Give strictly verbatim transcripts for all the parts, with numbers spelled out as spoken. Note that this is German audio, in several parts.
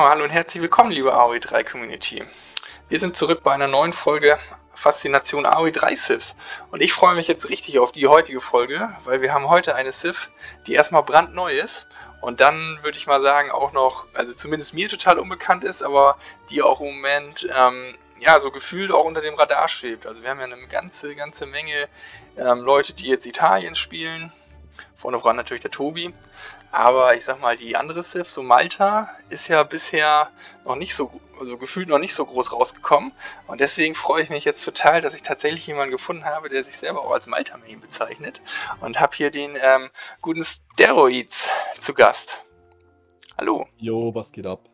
Oh, hallo und herzlich willkommen, liebe A O E drei Community. Wir sind zurück bei einer neuen Folge Faszination A O E drei Siths. Und ich freue mich jetzt richtig auf die heutige Folge, weil wir haben heute eine Sith, die erstmal brandneu ist. Und dann würde ich mal sagen auch noch, also zumindest mir total unbekannt ist, aber die auch im Moment, ähm, ja, so gefühlt auch unter dem Radar schwebt. Also wir haben ja eine ganze, ganze Menge ähm, Leute, die jetzt Italien spielen. Vorne voran natürlich der Tobi. Aber ich sag mal, die andere Sith, so Malta, ist ja bisher noch nicht so, also gefühlt noch nicht so groß rausgekommen. Und deswegen freue ich mich jetzt total, dass ich tatsächlich jemanden gefunden habe, der sich selber auch als Malta-Main bezeichnet. Und habe hier den ähm, guten Steroids zu Gast. Hallo. Jo, was geht ab?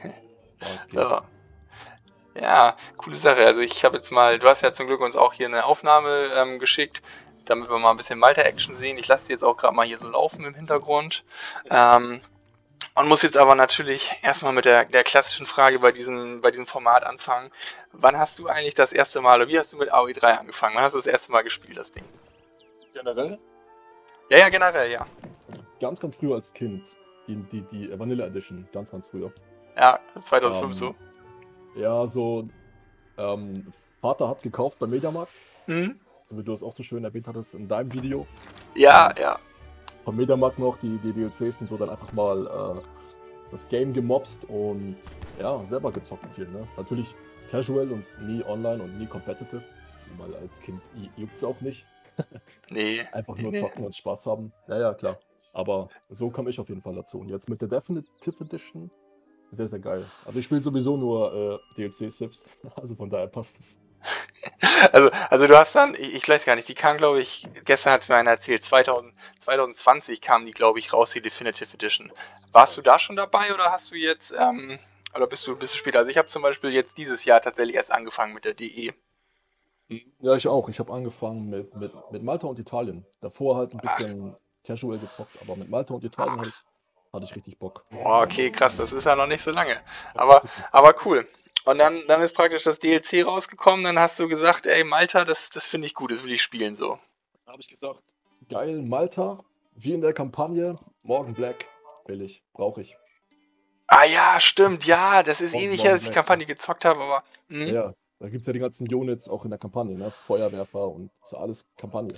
Was geht? So. Ja, coole Sache. Also ich habe jetzt mal, du hast ja zum Glück uns auch hier eine Aufnahme ähm, geschickt, damit wir mal ein bisschen Malta-Action sehen. Ich lasse die jetzt auch gerade mal hier so laufen im Hintergrund. Ähm, und muss jetzt aber natürlich erstmal mit der, der klassischen Frage bei diesem, bei diesem Format anfangen. Wann hast du eigentlich das erste Mal, oder wie hast du mit A O E drei angefangen? Wann hast du das erste Mal gespielt, das Ding? Generell? Ja, ja, generell, ja. Ganz, ganz früh als Kind. Die, die, die Vanilla Edition, ganz, ganz früher. Ja, zweitausendfünf Ähm, so. Ja, so, ähm, Vater hat gekauft beim Mediamarkt, Mhm. so wie du es auch so schön erwähnt hattest in deinem Video. Ja, Ähm, ja. Vom Mediamarkt noch, die, die D L Cs und so, dann einfach mal äh, das Game gemobst und ja, selber gezockt viel, ne? Natürlich casual und nie online und nie competitive, weil als Kind juckt es auch nicht. Nee. Einfach Nee, nur nee. zocken und Spaß haben. Ja, ja, klar. Aber so komme ich auf jeden Fall dazu. Und jetzt mit der Definitive Edition, sehr, sehr geil. Also ich spiele sowieso nur äh, D L C-Siths, also von daher passt es. Also, also du hast dann, ich, ich weiß gar nicht, die kam, glaube ich, gestern hat es mir einer erzählt, zweitausend, zwanzig zwanzig kam die, glaube ich, raus, die Definitive Edition. Warst du da schon dabei oder hast du jetzt, ähm, oder bist du, bist du später? Also ich habe zum Beispiel jetzt dieses Jahr tatsächlich erst angefangen mit der D E. Ja, ich auch. Ich habe angefangen mit, mit, mit Malta und Italien. Davor halt ein Ach, bisschen casual gezockt, aber mit Malta und Italien hatte ach. ich, hatte ich richtig Bock. Boah, okay, krass, das ist ja noch nicht so lange. Ja, Aber, tatsächlich. aber cool. Und dann, dann ist praktisch das D L C rausgekommen, dann hast du gesagt, ey, Malta, das, das finde ich gut, das will ich spielen so. Da habe ich gesagt, geil, Malta, wie in der Kampagne, Morgan Black, will ich, brauche ich. Ah ja, stimmt, ja, das ist Morgan, ewig her, Morgan dass ich die Black. Kampagne gezockt habe, aber. Ja, Hm. ja, da gibt es ja die ganzen Units auch in der Kampagne, ne? Feuerwerfer und so alles Kampagne.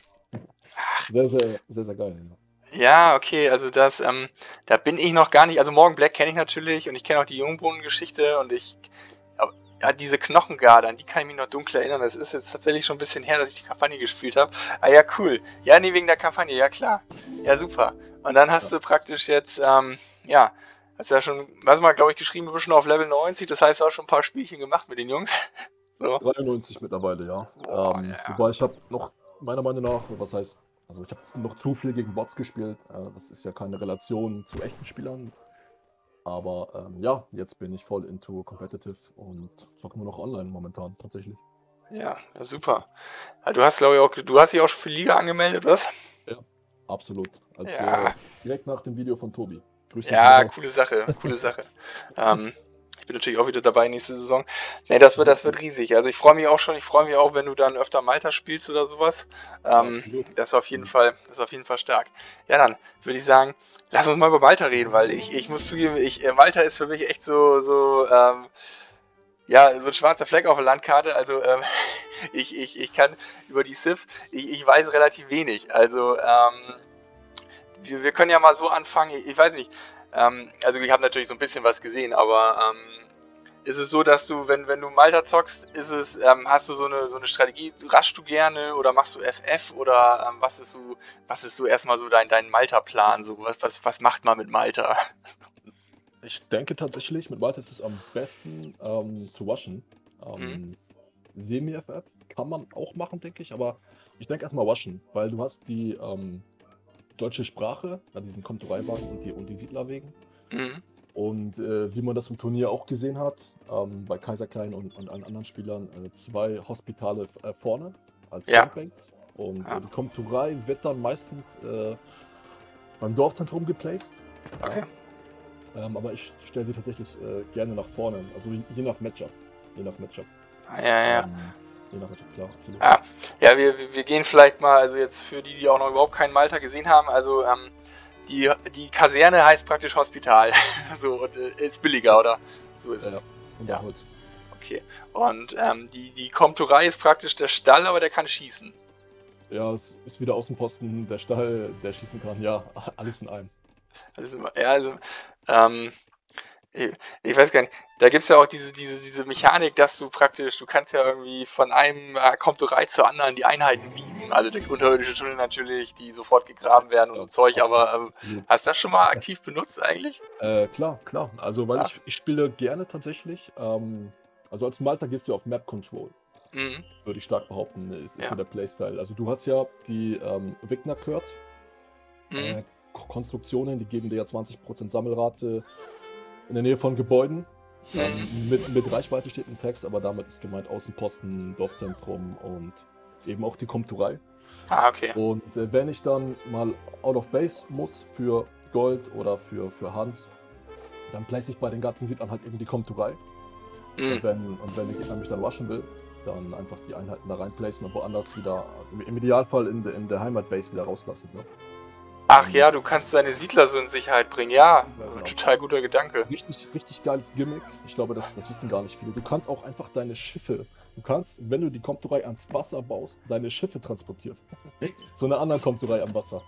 Sehr, sehr, sehr, sehr geil. Ja. Ja, okay, also das, ähm, da bin ich noch gar nicht, also Morgan Black kenne ich natürlich und ich kenne auch die Jungbrunnen-Geschichte und ich, aber, ja, diese Knochengarde, an die kann ich mich noch dunkel erinnern, das ist jetzt tatsächlich schon ein bisschen her, dass ich die Kampagne gespielt habe. Ah ja, cool. Ja, nee, wegen der Kampagne, ja klar. Ja, super. Und dann hast Ja. du praktisch jetzt, ähm, ja, hast ja schon, was mal, glaube ich, geschrieben, du bist schon auf Level neunzig, das heißt, du hast schon ein paar Spielchen gemacht mit den Jungs. So. dreiundneunzig mittlerweile, ja. Boah, Ähm, ja. wobei ich habe noch, meiner Meinung nach, was heißt, also ich habe noch zu viel gegen Bots gespielt. Äh, das ist ja keine Relation zu echten Spielern. Aber ähm, ja, jetzt bin ich voll into Competitive und zocke nur noch online momentan, tatsächlich. Ja, ja, super. Ja, du hast, glaube ich, auch, du hast dich auch schon für Liga angemeldet, was? Ja, absolut. Als Ja. äh, direkt nach dem Video von Tobi. Grüße gehen Ja, raus. coole Sache, coole Sache. ähm, ich bin natürlich auch wieder dabei nächste Saison. Ne, das wird, das wird riesig. Also ich freue mich auch schon, ich freue mich auch, wenn du dann öfter Malta spielst oder sowas. Ähm, Absolut. das ist auf jeden Absolut. Fall, das ist auf jeden Fall stark. Ja, dann würde ich sagen, lass uns mal über Malta reden, weil ich, ich muss zugeben, ich, äh, Malta ist für mich echt so, so, ähm, ja, so ein schwarzer Fleck auf der Landkarte. Also ähm, ich, ich, ich kann über die Sith, ich, ich weiß relativ wenig. Also ähm, wir, wir können ja mal so anfangen, ich, ich weiß nicht, ähm, also ich habe natürlich so ein bisschen was gesehen, aber ähm, ist es so, dass du, wenn, wenn du Malta zockst, ist es, ähm, hast du so eine, so eine Strategie, raschst du gerne oder machst du F F oder ähm, was ist so, was ist so erstmal so dein, dein Malta-Plan, so, was, was, was macht man mit Malta? Ich denke tatsächlich, mit Malta ist es am besten ähm, zu waschen. Mhm. Ähm, Semi-F F kann man auch machen, denke ich, aber ich denke erstmal waschen, weil du hast die ähm, deutsche Sprache, ja, diesen Komturei-Wagen und die, und die Siedlerwegen. Mhm. Und äh, wie man das im Turnier auch gesehen hat, ähm, bei Kaiser Klein und, und allen anderen Spielern, äh, zwei Hospitale äh, vorne als Ja. Frontbanks. Und Ja. äh, die Komturei wird dann meistens äh, beim Dorfzentrum geplaced. Okay. Ja. Ähm, aber ich stelle sie tatsächlich äh, gerne nach vorne, also je nach Matchup. Je nach Matchup. Ja, ja. Ähm, je nach Matchup, klar, absolut. Ja, ja wir, wir gehen vielleicht mal, also jetzt für die, die auch noch überhaupt keinen Malta gesehen haben, also ähm, die, die Kaserne heißt praktisch Hospital. So, und äh, ist billiger, oder? So ist Ja, es. ja. Und Ja. da Holz. Okay. Und ähm, die, die Komturei ist praktisch der Stall, aber der kann schießen. Ja, es ist wieder Außenposten, der Stall, der schießen kann. Ja, alles in einem. Also, ja, also, ähm, ich, ich weiß gar nicht, da gibt es ja auch diese, diese, diese Mechanik, dass du praktisch, du kannst ja irgendwie von einem äh, Komturei zur anderen die Einheiten beamen. Also der unterirdische Tunnel natürlich, die sofort gegraben werden und Ja, so Zeug, aber ähm, absolut. hast du das schon mal aktiv benutzt eigentlich? Äh, klar, klar. Also, weil Ah. ich, ich spiele gerne tatsächlich. Ähm, also als Malta gehst du auf Map Control, Mhm. würde ich stark behaupten. Ist, ist Ja. so der Playstyle. Also du hast ja die ähm, Wigner Kurt Mhm. äh, K- Konstruktionen, die geben dir ja zwanzig Prozent Sammelrate in der Nähe von Gebäuden. Mhm. Ähm, mit, mit Reichweite steht im Text, aber damit ist gemeint Außenposten, Dorfzentrum und eben auch die Komturei. Ah, okay. Und äh, wenn ich dann mal out of base muss für Gold oder für, für Hans, dann place ich bei den ganzen Siedlern halt eben die Komturei. Mhm. Und wenn, und wenn der Gegner mich dann rushen will, dann einfach die Einheiten da reinplacen und woanders wieder, im, im Idealfall in, de, in der Heimatbase wieder rauslassen. Ne? Ach ja, du kannst deine Siedler so in Sicherheit bringen. Ja, Ja, genau. total guter Gedanke. Richtig, richtig geiles Gimmick. Ich glaube, das, das wissen gar nicht viele. Du kannst auch einfach deine Schiffe, du kannst, wenn du die Komturei ans Wasser baust, deine Schiffe transportieren. So eine andere Komturei am Wasser.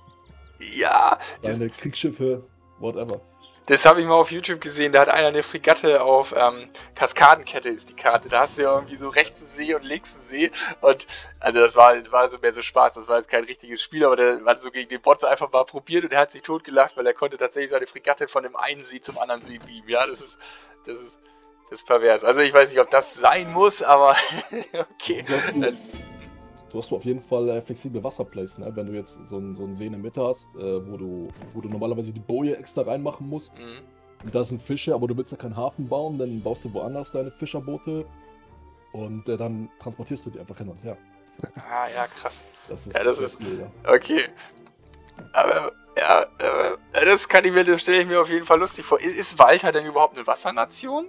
Ja, das, Deine Kriegsschiffe, whatever. das habe ich mal auf YouTube gesehen. Da hat einer eine Fregatte auf ähm, Kaskadenkette ist die Karte. Da hast du ja irgendwie so rechte See und links See. Und also das war, das war so mehr so Spaß. Das war jetzt kein richtiges Spiel, aber der hat so gegen den Bot so einfach mal probiert und er hat sich totgelacht, weil er konnte tatsächlich seine Fregatte von dem einen See zum anderen See beamen. Ja, das ist, das ist, das ist pervers. Also ich weiß nicht, ob das sein muss, aber okay. Du hast, du, Dann, du hast du auf jeden Fall äh, flexible Wasserplays, ne? Wenn du jetzt so einen so einen See in der Mitte hast, äh, wo, du, wo du normalerweise die Boje extra reinmachen musst. mhm. Und da sind Fische, aber du willst ja keinen Hafen bauen, dann baust du woanders deine Fischerboote und äh, dann transportierst du die einfach hin und her. Ah, ja, krass. Das ist, Ja, das sehr ist- cool, ja. Okay. Aber, ja, äh, das kann ich mir, das stelle ich mir auf jeden Fall lustig vor. Ist, ist Walter denn überhaupt eine Wassernation?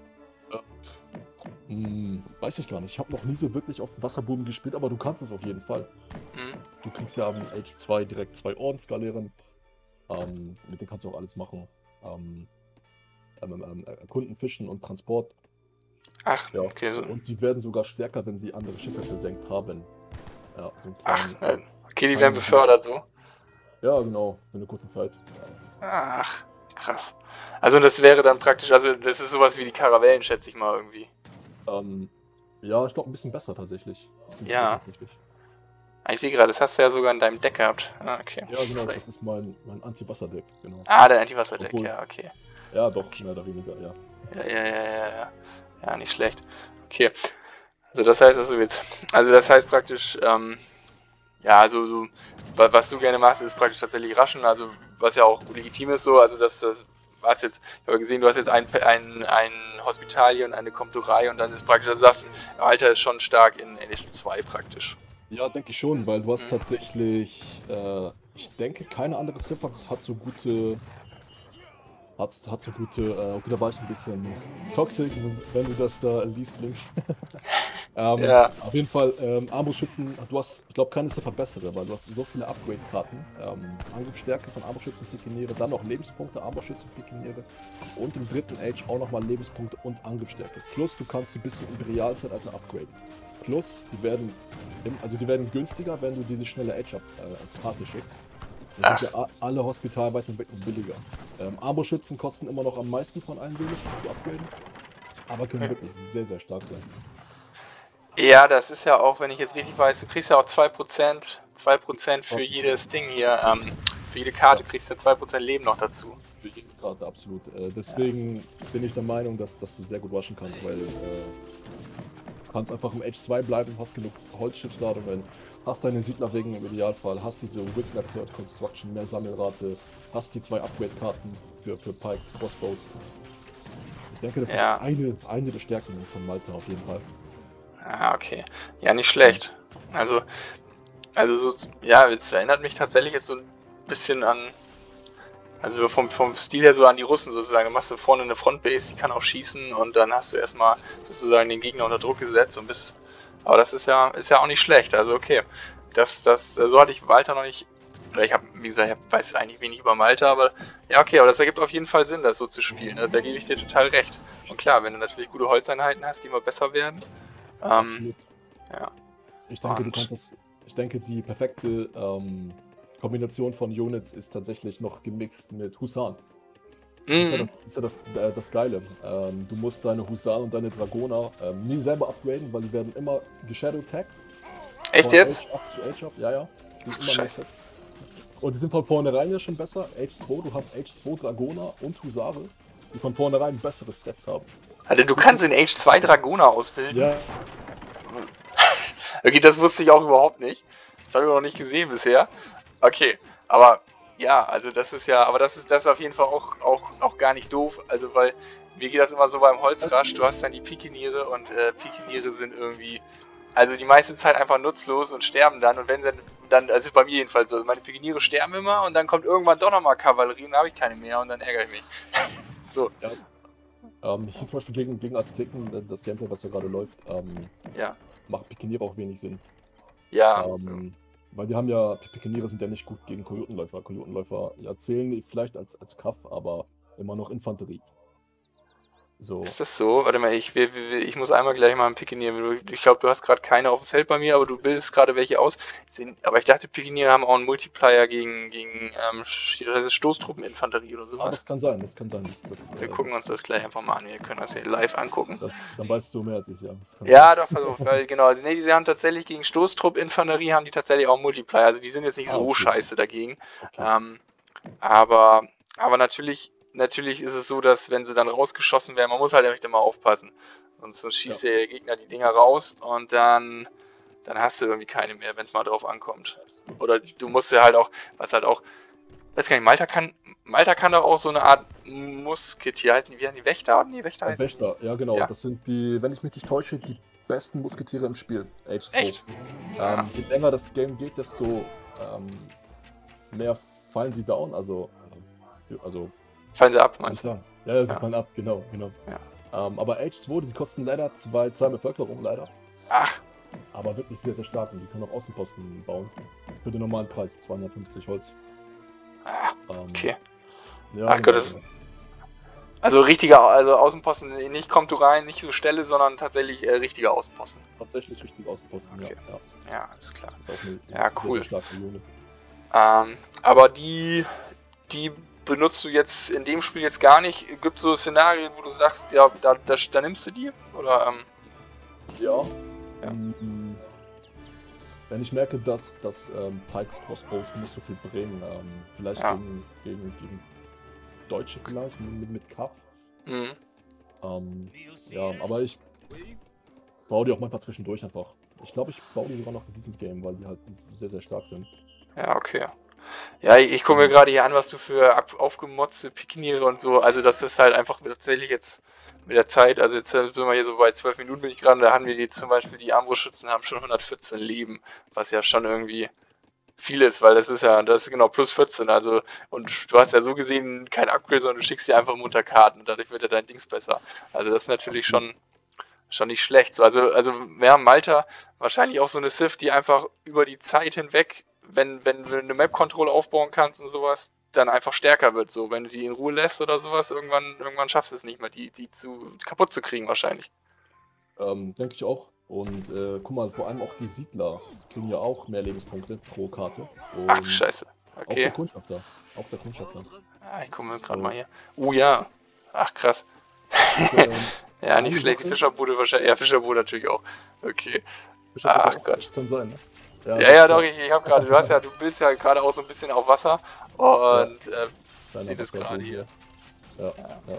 Hm, weiß ich gar nicht. Ich habe noch nie so wirklich auf Wasserbuben gespielt, aber du kannst es auf jeden Fall. Hm. Du kriegst ja am Age zwei direkt zwei Ordensgaleeren. Ähm, mit denen kannst du auch alles machen. Ähm, ähm, ähm, Erkunden, Fischen und Transport. Ach, Ja. okay, so. Und die werden sogar stärker, wenn sie andere Schiffe versenkt haben. Ja, so einen Ach, kleinen, äh, okay, die werden befördert so. ja, genau, für eine kurze Zeit. Ach, krass. Also das wäre dann praktisch, also das ist sowas wie die Karavellen, schätze ich mal irgendwie. Ähm, ja, ich glaube ein bisschen besser tatsächlich. Bisschen Ja. besser tatsächlich. Ah, ich sehe gerade, das hast du ja sogar in deinem Deck gehabt. Ah, okay. Ja, genau, Vielleicht- das ist mein, mein Anti-Wasser-Deck, genau. Ah, der Anti-Wasser-Deck, Obwohl- ja, okay. Ja, doch, mehr oder weniger, ja. Ja, ja, ja, ja, ja. Ja, nicht schlecht. Okay. Also das heißt also jetzt, also das heißt praktisch, ähm, ja, also so, wa- was du gerne machst, ist praktisch tatsächlich Raschen, also was ja auch legitim ist so, also das, das war's jetzt, ich habe gesehen, du hast jetzt ein, ein, ein Hospital hier und eine Komturei und dann ist praktisch, also du sagst, Alter ist schon stark in Edition zwei praktisch. Ja, denke ich schon, weil du hast Mhm. tatsächlich, äh, ich denke, keine andere Ziffer hat so gute, hat, hat so gute, äh, okay, da war ich ein bisschen toxisch, wenn du das da liest, links. ähm, Ja. Auf jeden Fall, ähm, Armbrustschützen, du hast, ich glaube, keine Ziffer bessere, weil du hast so viele Upgrade-Karten, ähm, Angriffsstärke von Armbrustschützen, Pikiniere, dann noch Lebenspunkte, Armbrustschützen, Pikiniere und im dritten Age auch nochmal Lebenspunkte und Angriffsstärke. Plus, du kannst sie bis zum Imperialzeitalter upgraden. Plus, die werden, im- also die werden günstiger, wenn du diese schnelle Age-Up äh, als Karte schickst. Dann sind ja a- alle Hospitalweiterentwicklungen billiger. Ähm, Armbrustschützen kosten immer noch am meisten von allen Units zu upgraden, aber können Ja. wirklich sehr, sehr stark sein. Ja, das ist ja auch, wenn ich jetzt richtig weiß, du kriegst ja auch zwei Prozent, zwei Prozent für Okay. jedes Ding hier, ähm, für jede Karte Ja. kriegst du zwei Prozent Leben noch dazu. Für jede Karte, absolut. Äh, deswegen bin ich der Meinung, dass, dass du sehr gut waschen kannst, weil äh, du kannst einfach im Age zwei bleiben, hast genug Holzschiffsladungen, hast deine Siedlerwegen im Idealfall, hast diese Wigner Third Construction, mehr Sammelrate, hast die zwei Upgrade-Karten für, für Pikes, Crossbows. Ich denke, das Ja. ist eine, eine der Stärken von Malta auf jeden Fall. Ah, okay. Ja, nicht schlecht. Also, also so, ja, es erinnert mich tatsächlich jetzt so ein bisschen an, also vom, vom Stil her so an die Russen sozusagen. Du machst du vorne eine Frontbase, die kann auch schießen und dann hast du erstmal sozusagen den Gegner unter Druck gesetzt und bist, aber das ist ja, ist ja auch nicht schlecht, also okay. Das, das, so hatte ich Walter noch nicht, Oder ich habe, wie gesagt, ich weiß eigentlich wenig über Malta, aber ja, okay, aber das ergibt auf jeden Fall Sinn, das so zu spielen. Ne? Da gebe ich dir total recht. Und klar, wenn du natürlich gute Holzeinheiten hast, die immer besser werden. Ähm, Absolut. ja. Ich denke, du Und- kannst es. Ich denke, die perfekte ähm, Kombination von Units ist tatsächlich noch gemixt mit Husaren. Das ist ja Mhm. das, ist ja das, äh, das Geile. Ähm, du musst deine Husaren und deine Dragoner ähm, nie selber upgraden, weil die werden immer geshadowtagged. Echt Von jetzt? Age up zu Age up, ja, ja. Die Ach, immer mehr Scheiße. Sets. Und die sind von vornherein ja schon besser. Age zwei, du hast Age zwei Dragoner und Husare, die von vornherein bessere Stats haben. Also du kannst in Age zwei Dragoner ausbilden? Ja, Okay, das wusste ich auch überhaupt nicht. Das habe ich noch nicht gesehen bisher. Okay, aber ja, also das ist ja, aber das ist das ist auf jeden Fall auch, auch, auch gar nicht doof. Also weil mir geht das immer so beim Holzrasch, du hast dann die Pikiniere und äh, Pikiniere sind irgendwie, also die meiste Zeit einfach nutzlos und sterben dann. Und wenn dann, dann also bei mir jedenfalls so, also meine Pikiniere sterben immer und dann kommt irgendwann doch nochmal Kavallerie und dann habe ich keine mehr und dann ärgere ich mich. So, ja. Ähm, hier zum Beispiel gegen, gegen Azteken, das Gameplay, was ja gerade läuft, ähm, ja. macht Pikiniere auch wenig Sinn. Ja, Ähm, weil die haben ja, Pikiniere sind ja nicht gut gegen Kojotenläufer. Kojotenläufer ja, zählen vielleicht als, als Kaff, aber immer noch Infanterie. So. ist das so? Warte mal, ich, will, will, ich muss einmal gleich mal einen Pikinier. Ich glaube, du hast gerade keine auf dem Feld bei mir, aber du bildest gerade welche aus. Aber ich dachte, Pikinier haben auch einen Multiplier gegen, gegen ähm, das ist Stoßtruppeninfanterie oder Ah, sowas. das kann sein, das kann sein. Das, das, Wir äh, gucken uns das gleich einfach mal an. Wir können das hier live angucken. das, dann weißt du mehr als ich, ja. Das kann Ja, sein. doch, versucht. Weil, genau. Nee, die haben tatsächlich gegen Stoßtruppinfanterie haben die tatsächlich auch einen Multiplier. Also die sind jetzt nicht Ah, so okay. scheiße dagegen. Okay. Ähm, aber, aber natürlich, natürlich ist es so, dass wenn sie dann rausgeschossen werden, man muss halt echt immer aufpassen. Sonst, sonst schießt Ja. der Gegner die Dinger raus und dann, dann hast du irgendwie keine mehr, wenn es mal drauf ankommt. Absolut. Oder du musst ja halt auch, was halt auch, weiß gar nicht, Malta kann, Malta kann doch auch so eine Art Musketier heißen die, wie heißen die Wächter? Nee, Wächter Äh, heißen Wächter, ja genau. Ja. Das sind die, wenn ich mich nicht täusche, die besten Musketiere im Spiel. Age zwei. Echt? Ja. Ähm, je länger das Game geht, desto ähm, mehr fallen sie down. Also, äh, also Fallen sie ab, kann ich meinst du? sagen. Ja, ja, sie Ja. fallen ab, genau, genau. Ja. Ähm, aber Age zwei, die kosten leider zwei, zwei Bevölkerung, leider. Ach, Aber wirklich sehr, sehr stark. Und die können auch Außenposten bauen. Für den normalen Preis, zweihundertfünfzig Holz. ah, Ähm, okay. Ja, Ach genau, Gott, das- genau. Also richtiger, also Außenposten, nicht kommt du rein, nicht so Stelle, sondern tatsächlich äh, richtiger Außenposten. Tatsächlich richtig Außenposten, Okay. ja. ja. Ja, alles klar. Ist auch eine Ja, sehr, cool. sehr starke Unit. Ähm, aber die, die benutzt du jetzt in dem Spiel jetzt gar nicht. Gibt es so Szenarien, wo du sagst, ja, da, da, da nimmst du die? Oder, ähm, Ja. Ja. Ähm, wenn ich merke, dass, dass ähm, Pikes Crossbows nicht so viel bringen, ähm, vielleicht Ja. gegen, gegen, gegen Deutsche vielleicht, mit, mit Cup. mhm. Ähm, ja, aber ich baue die auch manchmal zwischendurch einfach. Ich glaube, ich baue die sogar noch in diesem Game, weil die halt sehr, sehr stark sind. Ja, okay. Ja, ich, ich gucke mir gerade hier an, was du für ab- aufgemotzte Pikiniere und so, also das ist halt einfach tatsächlich jetzt mit der Zeit, also jetzt sind wir hier so bei zwölf Minuten bin ich gerade, da haben wir die zum Beispiel, die Armbrustschützen haben schon hundertvierzehn Leben, was ja schon irgendwie viel ist, weil das ist ja, das ist genau plus vierzehn, also und du hast ja so gesehen kein Upgrade, sondern du schickst dir einfach munter Karten und dadurch wird ja dein Dings besser. Also das ist natürlich schon, schon nicht schlecht. So, also, also ja, Malta wahrscheinlich auch so eine Civ, die einfach über die Zeit hinweg, wenn, wenn du eine Map-Control aufbauen kannst und sowas, dann einfach stärker wird. So, wenn du die in Ruhe lässt oder sowas, irgendwann, irgendwann schaffst du es nicht mehr, die, die zu kaputt zu kriegen wahrscheinlich. Ähm, denke ich auch. Und äh, guck mal, vor allem auch die Siedler kriegen ja auch mehr Lebenspunkte pro Karte. Und Ach du Scheiße. Auch Okay. der Kundschafter. Auch der Kundschafter. Ah, ich gucke mir gerade So. mal hier. Oh ja. Ach krass. Ähm, Ja, eine nicht schlecht. Die Sache- Fischerbude wahrscheinlich. Ja, Fischerbude natürlich auch. Okay. Kundschafter Ach auch, Gott. Das kann sein, ne? Ja, das ja, ist doch, ich, ich habe gerade, du hast ja, du bist ja gerade auch so ein bisschen auf Wasser und äh, kleiner sehe das Wasserbogen gerade hier. Ja, Ja. ja.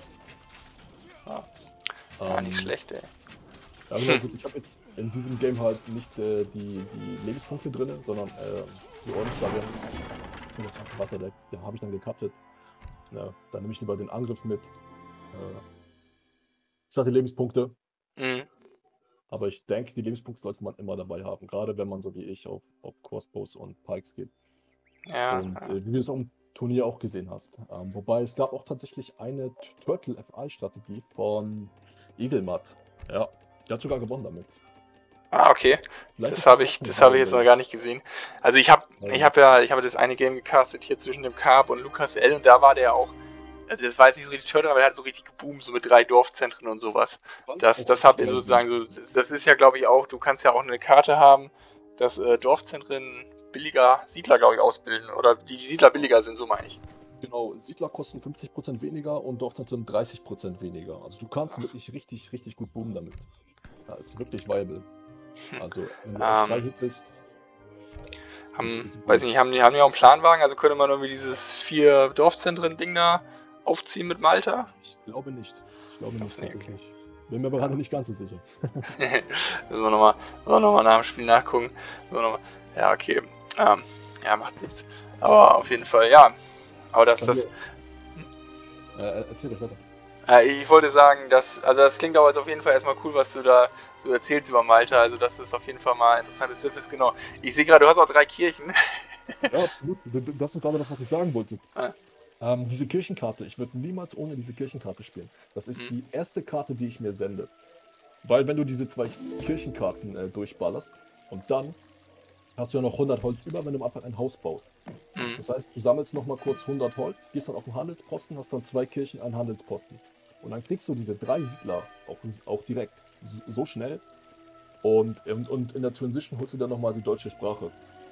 Ja. Ja, nicht Ähm, schlecht, ey. Ja, genau, gut, ich habe jetzt in diesem Game halt nicht äh, die, die Lebenspunkte drin, sondern äh, die Ordensbarrieren. Und das einfach Wasserdeck. Den habe ich dann gecuttet. Ja, dann nehme ich lieber den Angriff mit. Äh, statt die Lebenspunkte. Mhm. Aber ich denke, die Lebenspunkte sollte man immer dabei haben. Gerade wenn man so wie ich auf, auf Crossbows und Pikes geht. Ja, Und ja. äh, wie du es am Turnier auch gesehen hast. Ähm, wobei es gab auch tatsächlich eine T- Turtle F I-Strategie von Eaglemat. Ja, der hat sogar gewonnen damit. Ah, okay. Vielleicht Das ist das habe auch ich, eine das habe ich jetzt noch Variable. gar nicht gesehen. Also ich habe, ich Ähm, habe ja, ich habe das eine Game gecastet hier zwischen dem Carp und Lukas L. und da war der auch, also das war jetzt nicht so richtig Turtle, aber der hat so richtig geboomt, so mit drei Dorfzentren und sowas. Du kannst Das, auch das richtig habe ich geil boomen. sozusagen so, das, das ist ja glaube ich auch, du kannst ja auch eine Karte haben, dass äh, Dorfzentren billiger Siedler, glaube ich, ausbilden. Oder die Siedler billiger sind, so meine ich. Genau, Siedler kosten fünfzig Prozent weniger und Dorfzentren dreißig Prozent weniger. Also du kannst wirklich richtig, richtig gut boomen damit. Ja, ist wirklich viable. Also, wenn du echt drei Ähm, hittest, ist haben, easy weiß boom. ich nicht, haben die, haben die auch einen Planwagen? Also könnte man irgendwie dieses vier Dorfzentren-Ding da aufziehen mit Malta? Ich glaube nicht. Ich glaube Glaub's nicht nicht, okay. tatsächlich. Bin mir aber Ja. gerade nicht ganz so sicher. Müssen wir nochmal noch mal nach dem Spiel nachgucken. Müssen wir noch mal, ja, okay. Ähm, ja, macht nichts. Aber auf jeden Fall, ja. Aber das, Kann das. dir, äh, erzähl das weiter. Äh, ich wollte sagen, dass, also das klingt aber jetzt auf jeden Fall erstmal cool, was du da so erzählst über Malta. Also das ist auf jeden Fall mal ein interessantes Civ ist, genau. Ich sehe gerade, du hast auch drei Kirchen. Ja, absolut. D- d- Das ist gerade das, was ich sagen wollte. Ah, Ähm, diese Kirchenkarte, ich würde niemals ohne diese Kirchenkarte spielen. Das ist hm, die erste Karte, die ich mir sende. Weil wenn du diese zwei Kirchenkarten äh, durchballerst und dann hast du ja noch hundert Holz über, wenn du am Anfang ein Haus baust. hm. Das heißt, du sammelst nochmal kurz hundert Holz, gehst dann auf den Handelsposten, hast dann zwei Kirchen, einen Handelsposten. Und dann kriegst du diese drei Siedler auch, auch direkt so, so schnell. Und, und, und in der Transition holst du dann nochmal die deutsche Sprache.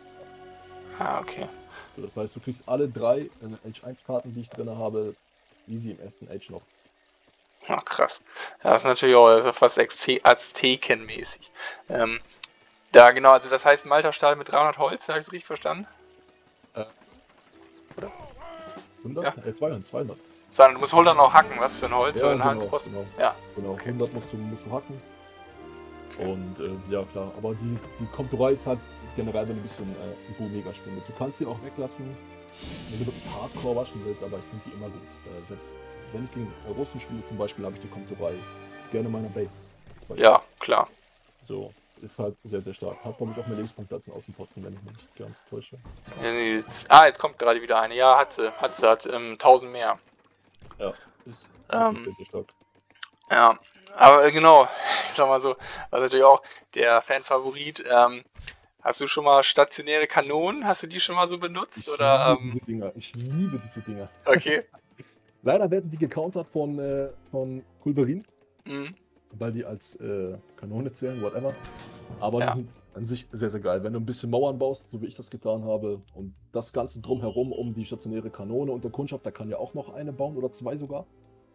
Ah, okay. So, das heißt, du kriegst alle drei äh, Age eins Karten, die ich drin habe, easy im ersten Age noch. Ah, krass. Ja, das ist natürlich auch also fast Azte- Aztekenmäßig. Ähm, da genau, also das heißt Malta startet mit dreihundert Holz, habe ich es richtig verstanden? Äh, Oder? hundert? Ja. Äh, zweihundert, zweihundert. Du musst Holder noch hacken, was für ein Holz, für Ja, einen genau, Handelsposten? genau. Ja, Genau, okay. hundert musst du, musst du hacken. Okay. Und äh, ja, klar, aber die, die Komturei ist halt generell, wenn du ein bisschen äh, Bo mega spielen willst. Du kannst sie auch weglassen, wenn du wirklich Hardcore waschen willst, aber ich finde die immer gut. Äh, selbst wenn ich gegen äh, Russen spiele zum Beispiel, habe ich die Komturei gerne in meiner Base. Zwei Ja, klar. So, ist halt sehr, sehr stark. Hat, glaube ich, auch mehr Lebenspunkte als ein Außenposten, wenn ich mich nicht ganz täusche. Jetzt, ah, jetzt kommt gerade wieder eine. Ja, hat sie. Hat sie, hat ähm, tausend mehr. Ja, ist wirklich Ähm, sehr, sehr stark. ja, aber äh, genau, ich sag mal so, was natürlich auch der Fan-Favorit. Ähm, hast du schon mal stationäre Kanonen? Hast du die schon mal so benutzt? Ich Oder, liebe ähm, diese Dinger. Ich liebe diese Dinger. okay. Leider werden die gecountert von, äh, von Kulverin, Mhm. weil die als äh, Kanone zählen, whatever. Aber die Ja. sind an sich sehr, sehr geil. Wenn du ein bisschen Mauern baust, so wie ich das getan habe, und das Ganze drumherum um die stationäre Kanone und der Kundschafter kann ja auch noch eine bauen oder zwei sogar,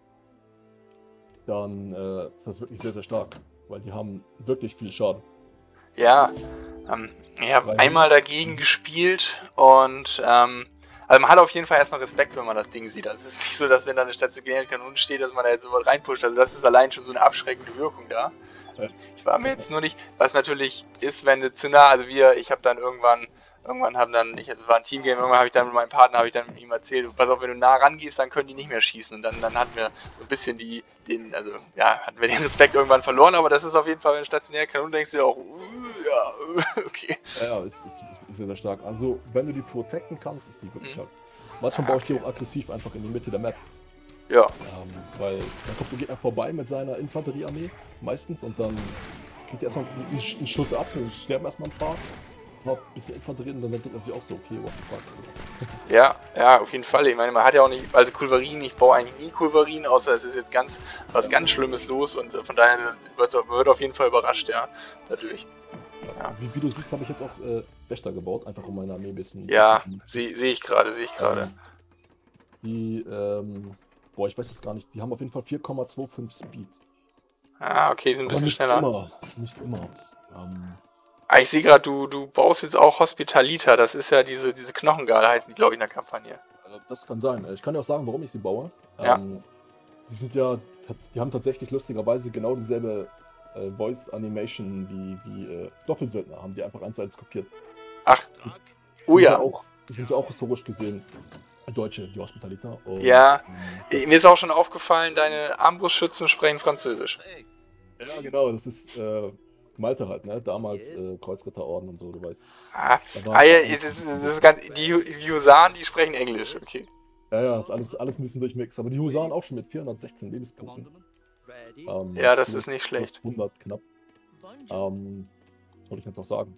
dann äh, ist das wirklich sehr, sehr stark. Weil die haben wirklich viel Schaden. Ja, ähm, ich habe dreihundert? einmal dagegen gespielt und ähm, also man hat auf jeden Fall erstmal Respekt, wenn man das Ding sieht. Also es ist nicht so, dass wenn da eine stationäre Kanone steht, dass man da jetzt so was reinpusht. Also das ist allein schon so eine abschreckende Wirkung da. Ja. Ich war mir jetzt nur nicht, was natürlich ist, wenn du zu nah, also wir, ich habe dann irgendwann, irgendwann haben dann, ich das war ein Teamgame, irgendwann habe ich dann mit meinem Partner, habe ich dann mit ihm erzählt, pass auf, wenn du nah rangehst, dann können die nicht mehr schießen. Und dann, dann hatten wir so ein bisschen die, den, also ja, hatten wir den Respekt irgendwann verloren, aber das ist auf jeden Fall, wenn du stationär Kanone denkst du dir auch, uh, ja, okay. Ja, ja, ist, ist, ist sehr, sehr stark. Also, wenn du die protecten kannst, ist die wirklich Mhm. stark. Manchmal Ah, baue ich die okay. auch aggressiv einfach in die Mitte der Map. Ja, Ähm, weil dann kommt der Gegner vorbei mit seiner Infanteriearmee meistens und dann kriegt er erstmal einen, einen Schuss ab, dann sterben erstmal ein paar, noch ein bisschen Infanterie und dann denkt er sich auch so, okay, what the fuck. So. ja, ja, auf jeden Fall. Ich meine, man hat ja auch nicht, also Kulverin, ich baue eigentlich nie Kulverin, außer es ist jetzt ganz, was ganz Schlimmes los und von daher man wird auf jeden Fall überrascht, ja, dadurch. Ja. Wie, wie du siehst, habe ich jetzt auch äh, Wächter gebaut, einfach um meine Armee ein bisschen. Ja, bisschen sehe seh ich gerade, sehe ich gerade. ähm, die, ähm, boah, ich weiß das gar nicht, die haben auf jeden Fall vier Komma fünfundzwanzig Speed. Ah, okay, die sind ein Aber bisschen nicht schneller. immer, nicht immer. Ähm, Ah, ich sehe gerade, du, du baust jetzt auch Hospitalita, das ist ja diese, diese Knochengarde, heißen die, glaube ich, in der Kampagne. also das kann sein. Ich kann dir auch sagen, warum ich sie baue. Ja. Ähm, die sind ja, die haben tatsächlich lustigerweise genau dieselbe äh, Voice Animation wie, wie äh, Doppelsöldner, haben die einfach eins zu eins kopiert. Ach, oh Sind ja ja. auch, sind ja auch historisch gesehen Deutsche, die Hospitaliter. Und, Ja, ähm, mir ist auch schon aufgefallen, deine Armbrustschützen sprechen Französisch. ja, genau, das ist äh, Malta halt, ne? Damals äh, Kreuzritterorden und so, du weißt. Ah, Da war ah ja, alles es ist, ein bisschen das ist ganz, die die Husaren, die sprechen Englisch, okay. Ja, ja, ist alles, alles ein bisschen durchmix. Aber die Husaren auch schon mit vierhundertsechzehn Lebenspunkten. Ähm, Ja, das plus, ist nicht plus schlecht. hundert knapp. Ähm, wollte ich jetzt noch sagen?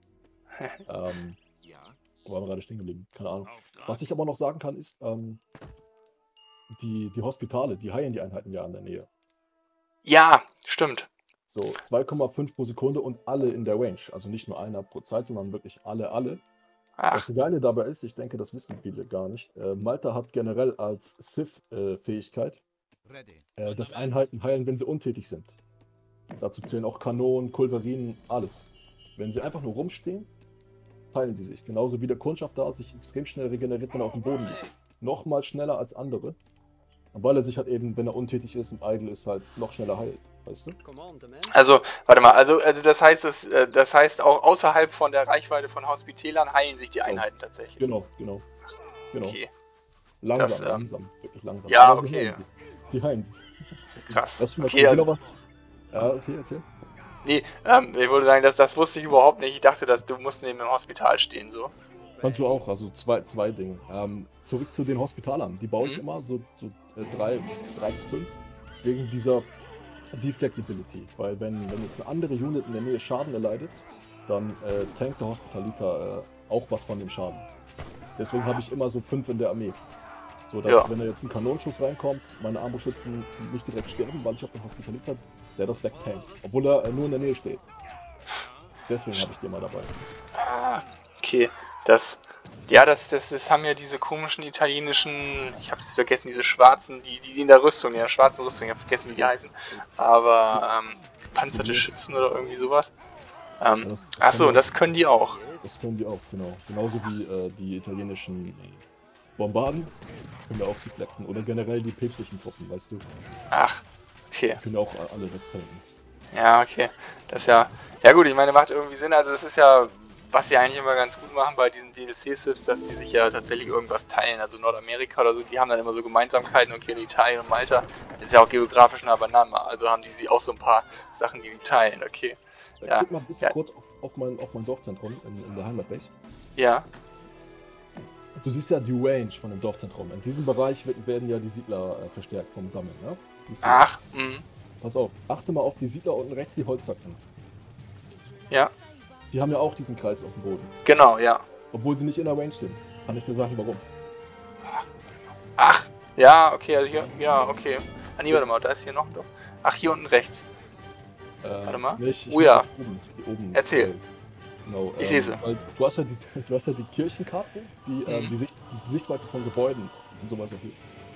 ähm, wo waren wir gerade stehen geblieben? Keine Ahnung. Was ich aber noch sagen kann, ist, ähm, die, die Hospitale, die heilen die Einheiten ja in der Nähe. Ja, stimmt. So, zwei Komma fünf pro Sekunde und alle in der Range. Also nicht nur einer pro Zeit, sondern wirklich alle, alle. Ach, Das Geile dabei ist, ich denke, das wissen viele gar nicht, äh, Malta hat generell als Civ-Fähigkeit, äh, dass Einheiten heilen, wenn sie untätig sind. Dazu zählen auch Kanonen, Kulverinen, alles. Wenn sie einfach nur rumstehen, heilen die sich. Genauso wie der Kundschafter sich extrem schnell regeneriert, wenn er auf dem Boden liegt. Nochmal schneller als andere. Und weil er sich halt eben, wenn er untätig ist und idle ist, halt noch schneller heilt. Weißt du? also, warte mal, also, also das heißt, das, äh, das heißt auch außerhalb von der Reichweite von Hospitälern heilen sich die Einheiten tatsächlich. Genau, genau. genau. Okay, Langsam, Das, ähm, langsam, wirklich langsam. ja, Aber sie okay. heilen sich. Die heilen sich. krass. Das ist schon mal Okay, cool. also, Genau was. Ja, okay, erzähl. nee, ähm, ich würde sagen, das, das wusste ich überhaupt nicht. Ich dachte, dass du musst neben dem Hospital stehen, so. Kannst du auch, also zwei, zwei Dinge. Ähm, zurück zu den Hospitalern. Die baue ich Mhm. immer so, so äh, drei, drei bis fünf. Wegen dieser Deflectability. Weil wenn, wenn jetzt eine andere Unit in der Nähe Schaden erleidet, dann äh, tankt der Hospitaliter äh, auch was von dem Schaden. Deswegen habe ich immer so fünf in der Armee. So dass, Ja. wenn da jetzt ein Kanonenschuss reinkommt, meine Armbrustschützen nicht direkt sterben, weil ich habe den Hospitaliter, der das wegtankt. Obwohl er äh, nur in der Nähe steht. Deswegen habe ich die immer dabei. Ah, okay, das, ja, das, das, das haben ja diese komischen italienischen, ich hab's vergessen, diese schwarzen, die, die in der Rüstung, ja, schwarzen Rüstung, ich hab vergessen, wie die heißen, aber, ähm, gepanzerte Schützen oder irgendwie sowas. Ähm, Ja, das- das achso, kann man- das können die auch. Das können die auch, genau. Genauso wie äh, die italienischen Bombarden können wir auch deflecten. Oder generell die päpstlichen Truppen, weißt du. Ach, okay. Können ja auch alle wegtanken. Ja, okay. Das ist ja. Ja gut, ich meine, macht irgendwie Sinn. Also das ist ja, was sie eigentlich immer ganz gut machen bei diesen D L C-Sifs, dass die sich ja tatsächlich irgendwas teilen. Also Nordamerika oder so, die haben dann immer so Gemeinsamkeiten. Okay, in Italien und Malta ist ja auch geografisch nah beieinander. Also haben die sie auch so ein paar Sachen, die die teilen. Okay. Äh, Ja, Guck mal bitte ja. kurz auf, auf, mein, auf mein Dorfzentrum in, in der Heimatbase. Ja. Du siehst ja die Range von dem Dorfzentrum. In diesem Bereich wird- werden ja die Siedler äh, verstärkt vom Sammeln. Ja? Siehst du? Ach, mh. Pass auf, achte mal auf die Siedler unten rechts, die Holzhacken. Ja. Die haben ja auch diesen Kreis auf dem Boden. Genau, ja. Obwohl sie nicht in der Range sind. Kann ich dir sagen, warum. Ach, ja, okay, also hier, ja, okay. Ah, nee, warte mal, da ist hier noch ein Dorf. Ach, hier unten rechts. Äh, Warte mal. Nicht, ich Oh ja. auf Oben, die oben, Erzähl. äh, Genau, Ich ähm, seh sie. weil Du hast ja die, du hast ja die Kirchenkarte, die ähm, Mhm. die, Sicht, die Sichtweite von Gebäuden und sowas erhöht.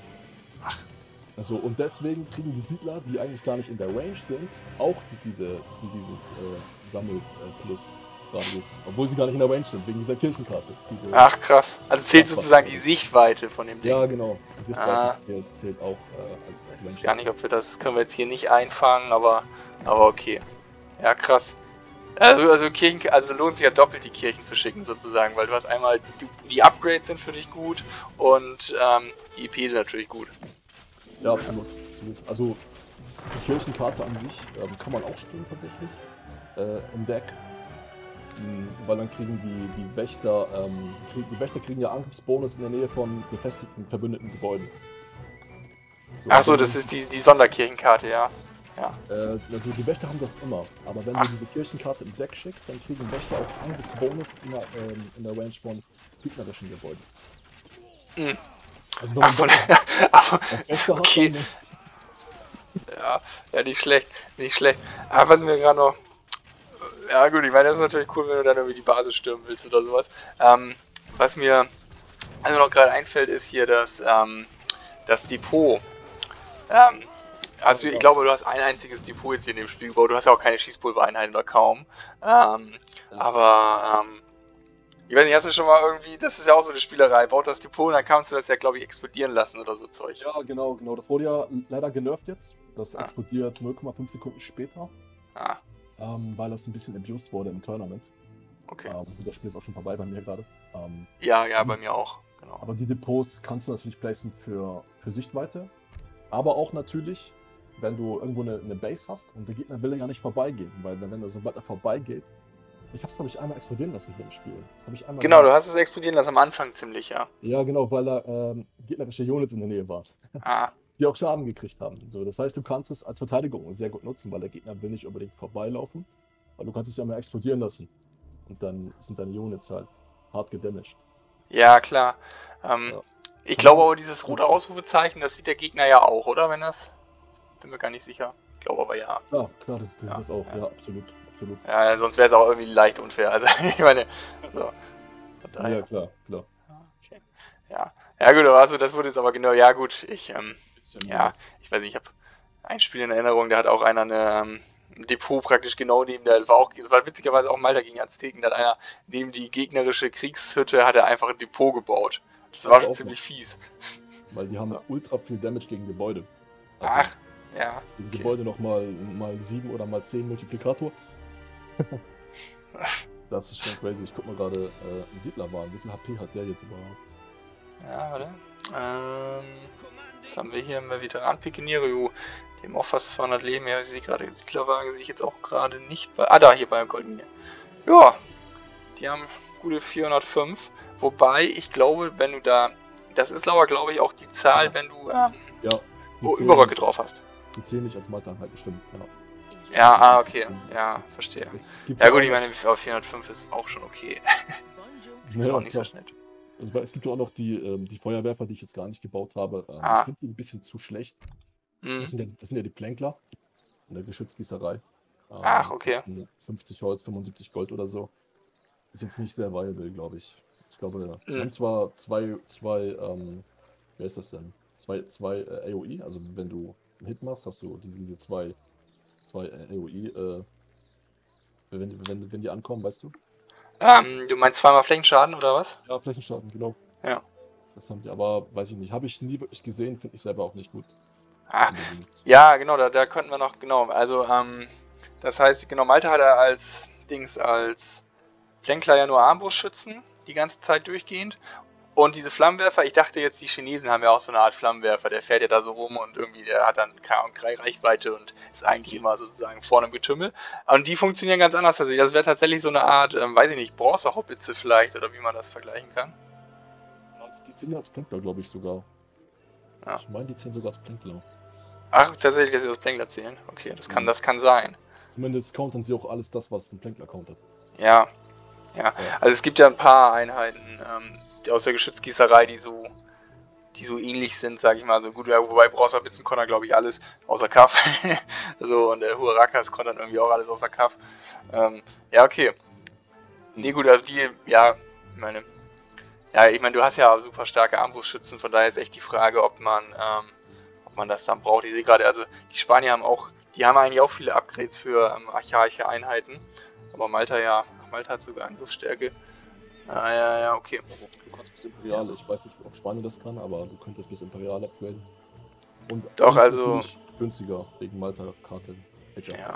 Also, und deswegen kriegen die Siedler, die eigentlich gar nicht in der Range sind, auch die, diese, die, diesen äh, Sammel-Plus-Radius. Obwohl sie gar nicht in der Range sind, wegen dieser Kirchenkarte. Diese, Ach, krass. Also zählt Ach, sozusagen was- die Sichtweite von dem Ding. Ja, genau. Die Sichtweite Ah. zählt, zählt auch äh, als, als Ich weiß Range. gar nicht, ob wir das, das können wir jetzt hier nicht einfangen, aber, aber okay. Ja, krass. Also, also Kirchen, also da lohnt sich ja doppelt die Kirchen zu schicken sozusagen, weil du hast einmal, die, die Upgrades sind für dich gut und ähm, die E P sind natürlich gut. Ja, absolut, absolut. Also die Kirchenkarte an sich ähm, kann man auch spielen tatsächlich äh, im Deck. Mhm, weil dann kriegen die, die Wächter, ähm, krieg, die Wächter kriegen ja Angriffsbonus in der Nähe von befestigten, verbündeten Gebäuden. So, Achso, wenn das du- ist die, die Sonderkirchenkarte, ja. Ja. Äh, also die Wächter haben das immer, aber wenn Ach. du diese Kirchenkarte im Deck schickst, dann kriegen Wächter auch Angriffsbonus in der, ähm, in der Range von gegnerischen Gebäuden. Mhm. Also wenn Ach, man von, Wächter ach, auf Wächter hat, okay. dann, ja, ja, nicht schlecht, nicht schlecht. Aber was mir gerade noch. Ja, gut, ich meine, das ist natürlich cool, wenn du dann irgendwie die Basis stürmen willst oder sowas. Ähm, was mir also noch gerade einfällt, ist hier das, ähm, das Depot. Ähm, also, ich glaube, du hast ein einziges Depot jetzt hier in dem Spiel gebaut. Du hast ja auch keine Schießpulvereinheiten oder kaum. Ähm, Ja. aber, ähm, ich weiß nicht, hast du schon mal irgendwie, das ist ja auch so eine Spielerei, baut das Depot und dann kannst du das ja, glaube ich, explodieren lassen oder so Zeug. ja, genau, genau. Das wurde ja leider genervt jetzt. Das Ah. explodiert null Komma fünf Sekunden später, Ah, ähm, weil das ein bisschen abused wurde im Tournament. okay. Ähm, das Spiel ist auch schon vorbei bei mir gerade. Ähm, Ja, ja, bei mir auch. Genau. aber die Depots kannst du natürlich placen für, für Sichtweite. Aber auch natürlich, wenn du irgendwo eine, eine Base hast und der Gegner will ja nicht vorbeigehen. Weil wenn, wenn er sobald er vorbeigeht, ich hab's glaube ich einmal explodieren lassen hier im Spiel. Das habe ich einmal Genau, du gemacht. hast es explodieren lassen am Anfang ziemlich, ja. Ja, genau, weil da ähm, gegnerische Units in der Nähe waren, Ah, die auch Schaden gekriegt haben. So, das heißt, du kannst es als Verteidigung sehr gut nutzen, weil der Gegner will nicht unbedingt vorbeilaufen. Weil du kannst es ja mal explodieren lassen. Und dann sind deine Units halt hart gedamaged. Ja, klar. Ähm, Ja. ich glaube aber, dieses rote Ausrufezeichen, das sieht der Gegner ja auch, oder? Wenn das. Bin mir gar nicht sicher. Ich glaube aber ja. Ja, klar, das, das Ja, ist das auch. ja. Ja, absolut. absolut. Ja, sonst wäre es auch irgendwie leicht unfair. Also, ich meine. So. Von daher. Ja, klar, klar. Okay. Ja. Ja, gut, aber also, das wurde jetzt aber genau. Ja, gut. Ich, ähm, Bisschen ja, nervt. ich weiß nicht, ich habe ein Spiel in Erinnerung, da hat auch einer eine, ähm, ein Depot praktisch genau neben der. Das war auch, das war witzigerweise auch Malta gegen Azteken. Da hat einer neben die gegnerische Kriegshütte hat er einfach ein Depot gebaut. Das war Das schon auch ziemlich fies. Weil die haben Ja. ultra viel Damage gegen Gebäude. Also Ach, ja. gegen Okay. Gebäude nochmal mal sieben oder mal zehn Multiplikator. Das ist schon crazy. Ich guck mal gerade, äh, ein Siedlerwahn. Wie viel H P hat der jetzt überhaupt? Ja, warte. Ähm, was haben wir hier? Mal Veteran Pikiniere. Jo, dem auch fast zweihundert Leben. Ja, ich sehe gerade, Siedlerwagen sehe ich jetzt auch gerade nicht bei. Ah, da, hier bei Goldmine. Ja, die haben gute vierhundertfünf. Wobei, ich glaube, wenn du da. Das ist aber, glaube ich, auch die Zahl, Ja. wenn du ähm, Ja. die oh, zählen Überröcke nicht- drauf hast. Die zählen nicht als Malta-Einheit, bestimmt. Ja. Ja, ah, okay. Ja, verstehe. Es, es gibt Ja, gut, auch ich noch- meine, auf vierhundertfünf ist auch schon okay. Ist Ja, auch nicht so klar. schnell. Also, weil es gibt ja auch noch die, ähm, die Feuerwerfer, die ich jetzt gar nicht gebaut habe. Ähm, Ah. Ich finde die ein bisschen zu schlecht. Das Hm. sind, ja, das sind ja die Plänkler in der Geschützgießerei. Ähm, Ach, okay. kosten fünfzig Holz, fünfundsiebzig Gold oder so. Ist jetzt nicht sehr viable, glaube ich. Ich glaube, wir Hm. haben zwar zwei, zwei, ähm, wer ist das denn? Zwei, zwei äh, A O E, also wenn du einen Hit machst, hast du diese, diese zwei, zwei äh, A O E, äh, wenn, wenn, wenn die ankommen, weißt du? Ähm, du meinst zweimal Flächenschaden oder was? Ja, Flächenschaden, genau. Ja. Das haben die, aber weiß ich nicht. Habe ich nie wirklich gesehen, finde ich selber auch nicht gut. Ah, Unbedingt. ja, genau, da, da könnten wir noch, genau, also, ähm, das heißt, genau, Malta hat er als Dings, als Plänkler ja nur Armbrustschützen, die ganze Zeit durchgehend. Und diese Flammenwerfer, ich dachte jetzt, die Chinesen haben ja auch so eine Art Flammenwerfer, der fährt ja da so rum und irgendwie, der hat dann, keine Ahnung, drei Reichweite und ist eigentlich immer sozusagen vorne im Getümmel. Und die funktionieren ganz anders tatsächlich. Das wäre tatsächlich so eine Art, ähm, weiß ich nicht, Bronzehaubitze vielleicht, oder wie man das vergleichen kann. Die zählen ja als Plänkler, glaube ich sogar. Ja. Ich meine, die zählen sogar als Plänkler. Ach, tatsächlich, dass sie das Plänkler zählen. Okay, das kann, Mhm. das kann sein. Zumindest countern sie auch alles das, was ein Plänkler countert. Ja, ja. Also es gibt ja ein paar Einheiten ähm, die aus der Geschützgießerei, die so, die so ähnlich sind, sag ich mal. Also gut, ja, wobei Brauserbitzen konnte glaube ich alles außer Kaff. So, und der Huarakas konnte dann irgendwie auch alles außer Kaff. Ähm, ja, okay. Nee, gut, also die, ja, ich meine, ja, ich meine, du hast ja super starke Armbrustschützen, von daher ist echt die Frage, ob man, ähm, ob man das dann braucht. Ich sehe gerade, also die Spanier haben auch, die haben eigentlich auch viele Upgrades für ähm, archaische Einheiten. Aber Malta ja, Malta hat sogar Angriffsstärke. Ah, ja, ja, okay. Du kannst bis Imperial, ich weiß nicht, ob Spanien das kann, aber du könntest bis Imperial upgraden. Und Doch, und also- natürlich günstiger wegen Malta-Karte. Ja.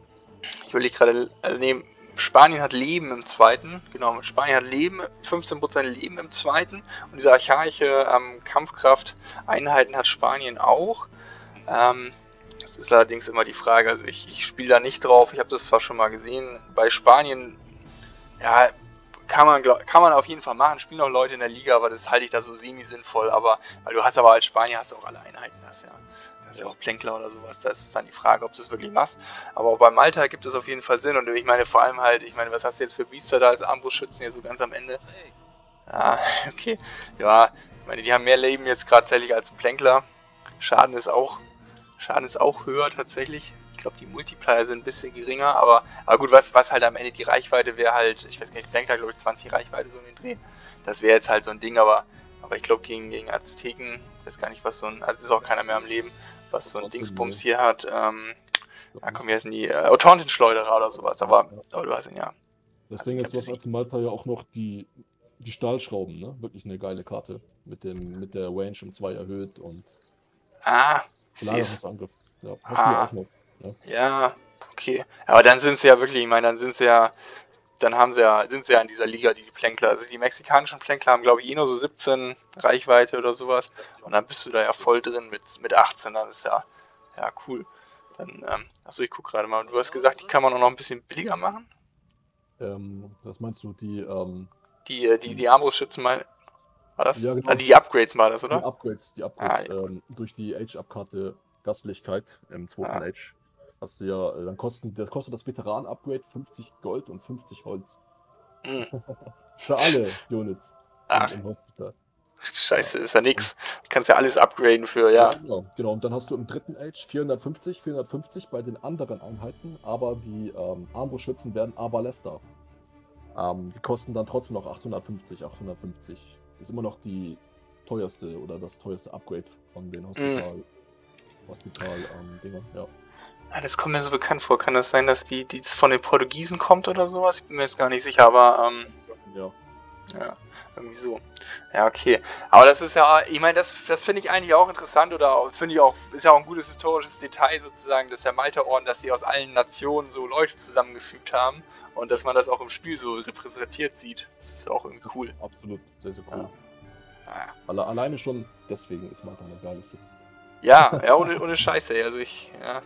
Ich will gerade, also nee, Spanien hat Leben im zweiten, genau, Spanien hat Leben, fünfzehn Prozent Leben im zweiten und diese archaische ähm, Kampfkraft-Einheiten hat Spanien auch. Ähm, das ist allerdings immer die Frage, also ich, ich spiele da nicht drauf, ich habe das zwar schon mal gesehen, bei Spanien, ja, kann man, glaub, kann man auf jeden Fall machen, spielen auch Leute in der Liga, aber das halte ich da so semi-sinnvoll, aber, weil du hast aber als Spanier hast du auch alle Einheiten, das ja. Das ist ja auch Plänkler oder sowas, da ist es dann die Frage, ob du es wirklich machst. Aber auch bei Malta gibt es auf jeden Fall Sinn und ich meine vor allem halt, ich meine, was hast du jetzt für Biester da als Armbrustschützen hier so ganz am Ende? Ah, okay. Ja, ich meine, die haben mehr Leben jetzt gerade tatsächlich als ein Plänkler. Schaden ist auch, Schaden ist auch höher tatsächlich. Ich glaube, die Multiplier sind ein bisschen geringer, aber, aber gut, was, was halt am Ende die Reichweite wäre halt, ich weiß gar nicht, Plänkler glaube ich zwanzig Reichweite so in den Dreh. Das wäre jetzt halt so ein Ding, aber, aber ich glaube gegen, gegen Azteken, ich weiß gar nicht, was so ein, also ist auch keiner mehr am Leben, was so ein Dingsbums hier hat, ähm, ja komm, wie heißen die, äh, Autontenschleuderer oder sowas, aber, aber du hast ihn ja. Das Also Ding ich ist, hab du hast sie- als Malta ja auch noch die, die Stahlschrauben, ne? Wirklich eine geile Karte. Mit, dem, mit der Range um zwei erhöht und Ah, ich sehe es. Belagerungsangriff. Ja, hast du Ah. ja auch noch. Ne? Ja, okay. Aber dann sind sie ja wirklich, ich meine, dann sind sie ja, dann haben sie ja, sind sie ja in dieser Liga, die Plänkler. Also die mexikanischen Plänkler haben, glaube ich, eh nur so siebzehn Reichweite oder sowas. Und dann bist du da ja voll drin mit, mit achtzehn, dann ist ja, ja, cool. Dann, ähm, achso, ich guck gerade mal. Du hast gesagt, die kann man auch noch ein bisschen billiger machen? Ähm, was meinst du, die, ähm, Die, äh, die, die Armbrustschützen, mein, war das? Ja, genau. Ah, die Upgrades war das, die oder? Upgrades, die Upgrades Ah, ja. ähm, durch die Age-Up-Karte Gastlichkeit im zweiten Ah. Age hast du ja, äh, dann kosten, das kostet das Veteran-Upgrade fünfzig Gold und fünfzig Holz. Hm. Für alle Units im, Ach, im Hospital. Ja. scheiße, ist ja Und nix. Du kannst ja alles upgraden für, ja, ja. genau, genau. Und dann hast du im dritten Age vierhundertfünfzig, vierhundertfünfzig bei den anderen Einheiten, aber die ähm, Armbrustschützen werden Arbalester. Ähm, die kosten dann trotzdem noch achthundertfünfzig, achthundertfünfzig. Ist immer noch die teuerste oder das teuerste Upgrade von den Hm. Hospital, Hospital ähm, Dingern, ja. Ja, das kommt mir so bekannt vor. Kann das sein, dass die, die von den Portugiesen kommt oder sowas? Ich bin mir jetzt gar nicht sicher, aber ähm, Ja. ja, irgendwie so. Ja, okay. Aber das ist ja, ich meine, das, das finde ich eigentlich auch interessant oder finde ich auch, ist ja auch ein gutes historisches Detail sozusagen, dass der Malta-Orden, dass sie aus allen Nationen so Leute zusammengefügt haben und dass man das auch im Spiel so repräsentiert sieht. Das ist ja auch irgendwie cool. Absolut, sehr, sehr cool. Ja. Ja. Alle, alleine schon deswegen ist Malta eine geile City. Ja, ja, ohne, ohne Scheiße, ey. Also ich, ja.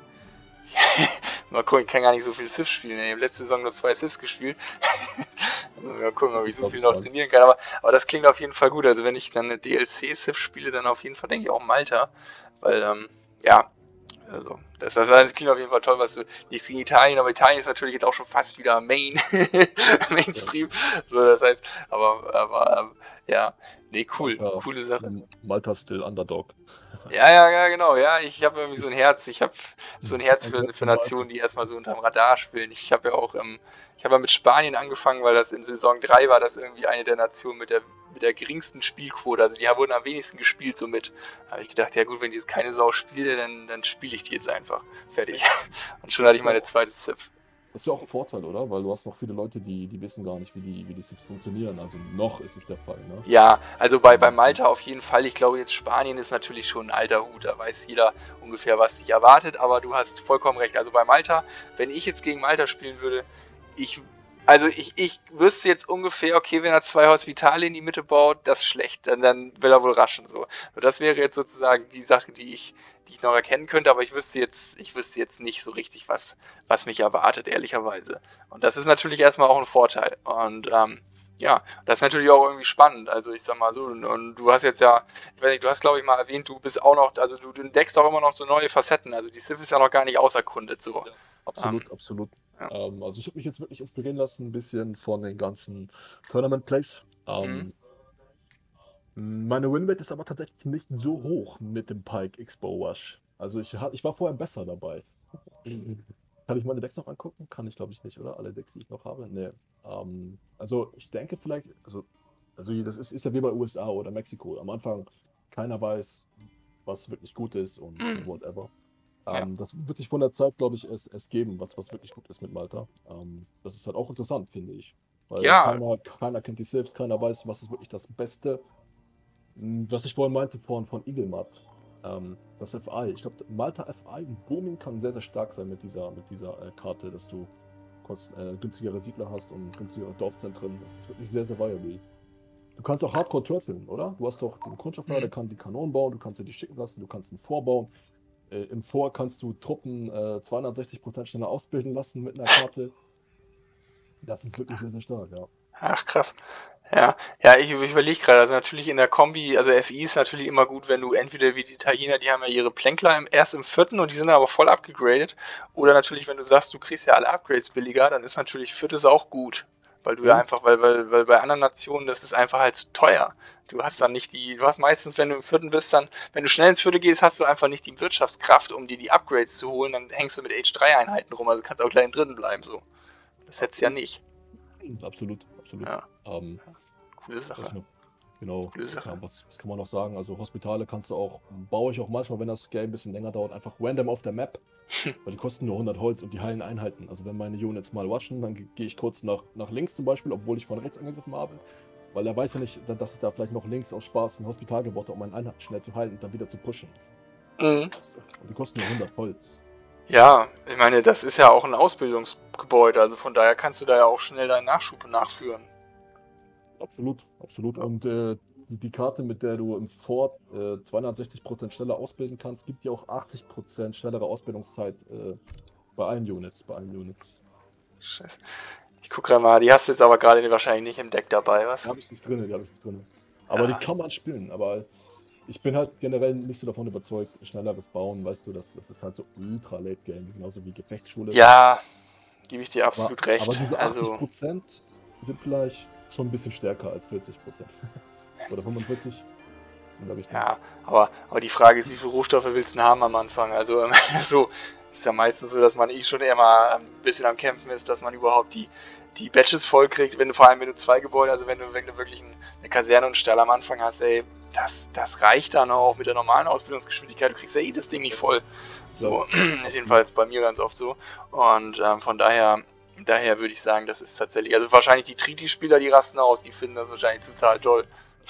Mal gucken, ich kann gar nicht so viel Civ spielen, ey. Ich habe letzte Saison nur zwei Civs gespielt. Mal gucken, ob ich so viel noch trainieren kann. Aber, aber das klingt auf jeden Fall gut. Also wenn ich dann eine D L C-Civ spiele, dann auf jeden Fall denke ich auch Malta. Weil, ähm, ja, also, das, das, das klingt auf jeden Fall toll, was du, nichts gegen Italien, aber Italien ist natürlich jetzt auch schon fast wieder Main, Mainstream. Ja. So, das heißt, aber, aber, ähm, ja, nee, cool, Malta, coole Sache. Malta still Underdog. Ja, ja, ja, genau, ja, ich habe irgendwie so ein Herz, ich habe so ein Herz für, für Nationen, die erstmal so unterm Radar spielen. Ich habe ja auch, ähm, ich habe ja mit Spanien angefangen, weil das in Saison drei war, das irgendwie eine der Nationen mit der, mit der geringsten Spielquote, also die wurden am wenigsten gespielt somit. Da habe ich gedacht, ja gut, wenn die jetzt keine Sau spiele, dann, dann spiele ich die jetzt einfach. Fertig. Und schon hatte ich meine zweite Civ. Das ist ja auch ein Vorteil, oder? Weil du hast noch viele Leute, die, die wissen gar nicht, wie die, wie die Civs funktionieren. Also noch ist es der Fall, ne? Ja, also bei, bei Malta auf jeden Fall. Ich glaube jetzt Spanien ist natürlich schon ein alter Hut. Da weiß jeder ungefähr, was sich erwartet. Aber du hast vollkommen recht. Also bei Malta, wenn ich jetzt gegen Malta spielen würde, ich... Also ich, ich wüsste jetzt ungefähr, okay, wenn er zwei Hospitale in die Mitte baut, das ist schlecht, dann, dann will er wohl raschen so. Und das wäre jetzt sozusagen die Sache, die ich, die ich noch erkennen könnte, aber ich wüsste jetzt, ich wüsste jetzt nicht so richtig, was, was mich erwartet, ehrlicherweise. Und das ist natürlich erstmal auch ein Vorteil. Und ähm, ja, das ist natürlich auch irgendwie spannend. Also ich sag mal so, und, und du hast jetzt ja, ich weiß nicht, du hast glaube ich mal erwähnt, du bist auch noch, also du, du entdeckst auch immer noch so neue Facetten. Also die Civ ist ja noch gar nicht auserkundet so. Ja, absolut, ähm, absolut. ja. Ähm, also ich habe mich jetzt wirklich inspirieren lassen, ein bisschen von den ganzen Tournament Plays. Ähm, mhm. Meine Winrate ist aber tatsächlich nicht so hoch mit dem Pike X-Bow Wash. Also ich, ich war vorher besser dabei. Kann ich meine Decks noch angucken? Kann ich, glaube ich, nicht, oder? Alle Decks, die ich noch habe? Nee. Ähm, also ich denke vielleicht, also, also das ist, ist ja wie bei U S A oder Mexiko. Am Anfang keiner weiß, was wirklich gut ist und, und whatever. Ja. Ähm, das wird sich von der Zeit, glaube ich, es, es geben, was, was wirklich gut ist mit Malta. Ähm, das ist halt auch interessant, finde ich. Weil Ja. keiner, keiner kennt die Civs, keiner weiß, was ist wirklich das Beste. Hm, Was ich vorhin meinte von, von Eaglemat. Ähm, das F I. Ich glaube, Malta F I und Booming kann sehr, sehr stark sein mit dieser, mit dieser äh, Karte, dass du kost, äh, günstigere Siedler hast und günstigere Dorfzentren. Das ist wirklich sehr, sehr viable. Du kannst auch Hardcore turteln, oder? Du hast doch den Kundschafter, Mhm. der kann die Kanonen bauen, du kannst dir die schicken lassen, du kannst ihn vorbauen. Äh, Im Vor kannst du Truppen äh, zweihundertsechzig Prozent schneller ausbilden lassen mit einer Karte. Das ist wirklich sehr, sehr stark, ja. Ach, krass. Ja, ja, ich, ich überlege gerade, also natürlich in der Kombi, also F I ist natürlich immer gut, wenn du entweder wie die Italiener, die haben ja ihre Plänkler im, erst im vierten und die sind dann aber voll abgegradet, oder natürlich, wenn du sagst, du kriegst ja alle Upgrades billiger, dann ist natürlich viertes auch gut, weil du ja, Ja. einfach, weil, weil, weil bei anderen Nationen, das ist einfach halt zu teuer. Du hast dann nicht die, du hast meistens, wenn du im vierten bist, dann, wenn du schnell ins vierte gehst, hast du einfach nicht die Wirtschaftskraft, um dir die Upgrades zu holen, dann hängst du mit Age drei Einheiten rum, also kannst auch gleich im dritten bleiben, so. Das hättest du ja nicht. Absolut, absolut. Ja. Ähm, Coole Sache. noch, genau. Coole Sache. Ja, was, was kann man noch sagen? Also Hospitale kannst du auch, baue ich auch manchmal, wenn das Game ein bisschen länger dauert, einfach random auf der Map. Weil die kosten nur hundert Holz und die heilen Einheiten. Also wenn meine Units mal washen, dann ge- gehe ich kurz nach, nach links zum Beispiel, obwohl ich von rechts angegriffen habe. Weil er weiß ja nicht, da- dass ich da vielleicht noch links aus Spaß ein Hospital gebaut habe, um meine Einheiten schnell zu heilen und dann wieder zu pushen. Mhm. Und die kosten nur hundert Holz. Ja, ich meine, das ist ja auch ein Ausbildungsgebäude, also von daher kannst du da ja auch schnell deinen Nachschub nachführen. Absolut, absolut. Ja. Und äh, die, die Karte, mit der du im Fort äh, zweihundertsechzig Prozent schneller ausbilden kannst, gibt dir auch achtzig Prozent schnellere Ausbildungszeit äh, bei allen Units. Bei allen Units. Scheiße. Ich guck gerade mal, die hast du jetzt aber gerade wahrscheinlich nicht im Deck dabei, was? Die habe ich nicht drin, die habe ich nicht drin. Aber Ja. die kann man spielen, aber Ich bin halt generell nicht so davon überzeugt, schnelleres Bauen, weißt du, das, das ist halt so ultra late game, genauso wie Gefechtsschule. Ja, gebe ich dir Aber, absolut recht. aber diese achtzig Also, Prozent sind vielleicht schon ein bisschen stärker als vierzig Prozent. Oder fünfundvierzig in der Richtung. ja, aber, aber die Frage ist, wie viele Rohstoffe willst du denn haben am Anfang? Also, so ist ja meistens so, dass man eh schon immer ein bisschen am Kämpfen ist, dass man überhaupt die, die Batches voll kriegt, wenn du vor allem, wenn du zwei Gebäude, also wenn du, wenn du wirklich eine Kaserne und einen Stall am Anfang hast, ey, das, das reicht dann auch mit der normalen Ausbildungsgeschwindigkeit. Du kriegst ja eh das Ding nicht voll. So, ja. Ist jedenfalls bei mir ganz oft so. Und ähm, von daher, daher würde ich sagen, das ist tatsächlich, also wahrscheinlich die Triti-Spieler, die rasten aus, die finden das wahrscheinlich total toll.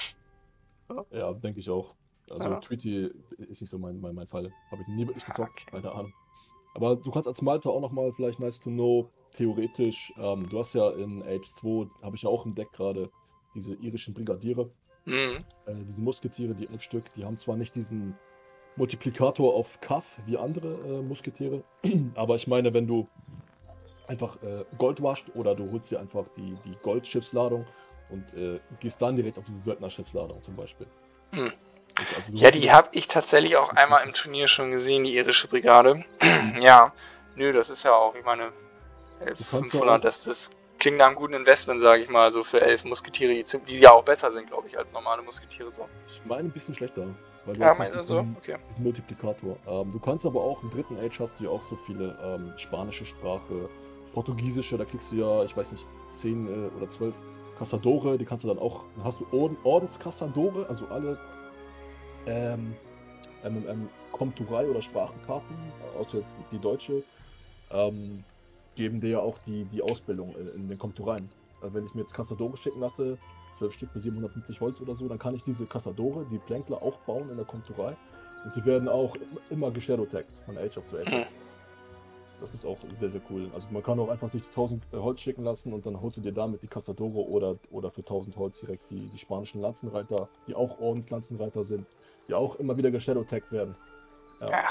Ja, denke ich auch. Also Ja. Treaty ist nicht so mein, mein, mein Fall. Habe ich nie wirklich gezockt, Okay. keine Ahnung. Aber du kannst als Malta auch nochmal vielleicht nice to know, theoretisch, ähm, du hast ja in Age zwei, habe ich ja auch im Deck gerade, diese irischen Brigadiere, Mhm. äh, diese Musketiere, die elf Stück, die haben zwar nicht diesen Multiplikator auf Kaff wie andere äh, Musketiere, aber ich meine, wenn du einfach äh, Gold wascht oder du holst dir einfach die, die Goldschiffsladung und äh, gehst dann direkt auf diese Söldnerschiffsladung zum Beispiel. Mhm. Also, Ja, die habe ich tatsächlich auch einmal im Turnier schon gesehen, die irische Brigade. Ja, nö, das ist ja auch, ich meine, fünfhundert, das, das klingt nach einem guten Investment, sage ich mal, so für elf Musketiere, die, die ja auch besser sind, glaube ich, als normale Musketiere. So. Ich meine ein bisschen schlechter, weil du Ja, hast meinst du diesen, so? Okay. diesen Multiplikator. Ähm, du kannst aber auch im dritten Age hast du ja auch so viele ähm, spanische Sprache, portugiesische, da kriegst du ja, ich weiß nicht, zehn äh, oder zwölf Caçadore, die kannst du dann auch, dann hast du Orden, Ordens-Caçadore, also alle ähm, M M M Komturei oder Sprachenkarten, außer jetzt die deutsche, ähm, geben dir ja auch die, die Ausbildung in, in den Komtureien. Also wenn ich mir jetzt Caçadore schicken lasse, zwölf Stück für siebenhundertfünfzig Holz oder so, dann kann ich diese Caçadore, die Plänkler, auch bauen in der Komturei. Und die werden auch immer geshadowtagged von Age of zu Age. Mhm. Das ist auch sehr, sehr cool. Also man kann auch einfach sich die tausend Holz schicken lassen und dann holst du dir damit die Caçadore oder, oder für tausend Holz direkt die, die spanischen Lanzenreiter, die auch Ordenslanzenreiter sind, die auch immer wieder geshadowtagged werden. Ja. Ja.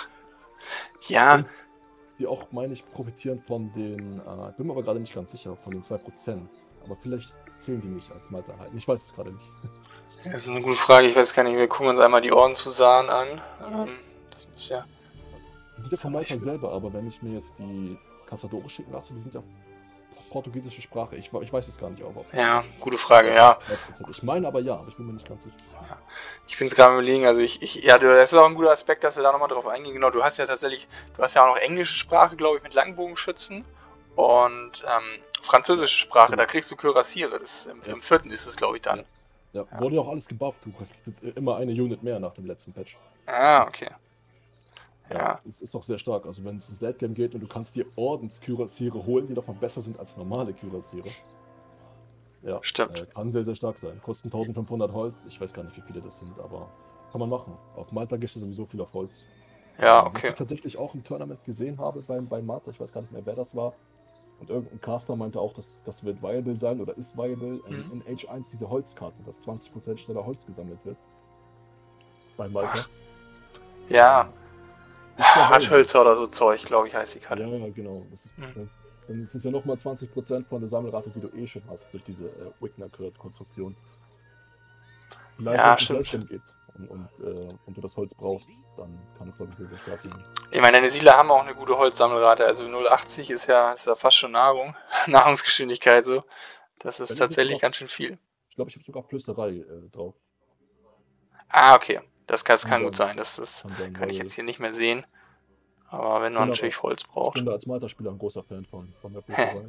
Ja. Und die auch, meine ich, profitieren von den, äh, ich bin mir aber gerade nicht ganz sicher, von den zwei Prozent. Aber vielleicht zählen die nicht als Malta-Halten. Ich weiß es gerade nicht. Das ist eine gute Frage, ich weiß gar nicht, wir gucken uns einmal die Ordenshussaren an. Das muss ja... Die sind ja von Malta selber, aber wenn ich mir jetzt die Caçadore schicken lasse, die sind ja portugiesische Sprache. Ich, ich weiß es gar nicht, aber... Ja, gute Frage, ja. Ich meine aber ja, aber ich bin mir nicht ganz sicher. Ja. Ich finde es gerade überlegen, also ich, ich, ja, das ist auch ein guter Aspekt, dass wir da nochmal drauf eingehen. Genau, du hast ja tatsächlich, du hast ja auch noch englische Sprache, glaube ich, mit Langbogenschützen und ähm, französische Sprache, da kriegst du Kürassiere, das im, im vierten ist es, glaube ich, dann. Ja. Ja, wurde ja auch alles gebufft, du kriegst jetzt immer eine Unit mehr nach dem letzten Patch. Ah, okay. Ja, ja. es ist auch sehr stark. Also wenn es ins Late Game geht und du kannst dir Ordenskürassiere holen, die doch mal besser sind als normale Kürassiere. Ja, stimmt. Äh, kann sehr, sehr stark sein. Kosten eintausendfünfhundert Holz. Ich weiß gar nicht, wie viele das sind, aber kann man machen. Auf Malta gibt es sowieso viel auf Holz. Ja, ähm, okay. Was ich tatsächlich auch im Tournament gesehen habe beim, beim Malta, ich weiß gar nicht mehr, wer das war. Und irgendein Caster meinte auch, dass das wird viable sein oder ist viable in, Mhm. in Age eins diese Holzkarte, dass zwanzig Prozent schneller Holz gesammelt wird. Bei Malta. Ach. Ja. Ja Harthölzer oder so Zeug, glaube ich, heißt die Karte. Ja, genau. Das ist, Mhm. Dann ist es ja nochmal zwanzig Prozent von der Sammelrate, die du eh schon hast, durch diese äh, Wigner-Konstruktion. Ja, stimmt. Geht und, und, äh, und du das Holz brauchst, dann kann es, glaube ich, sehr, sehr stark sein. Ich meine, deine Siedler haben auch eine gute Holzsammelrate, also null Komma achtzig ist ja, ist ja fast schon Nahrung, Nahrungsgeschwindigkeit so. Das ist tatsächlich ganz schön viel. Ich glaube, ich habe sogar Flößerei äh, drauf. Ah, okay. Das kann, das kann gut sein. Das, das kann, kann ich jetzt hier nicht mehr sehen. Aber wenn man natürlich aber, Holz braucht. Ich bin da als Malta-Spieler ein großer Fan von, von der Flößerei.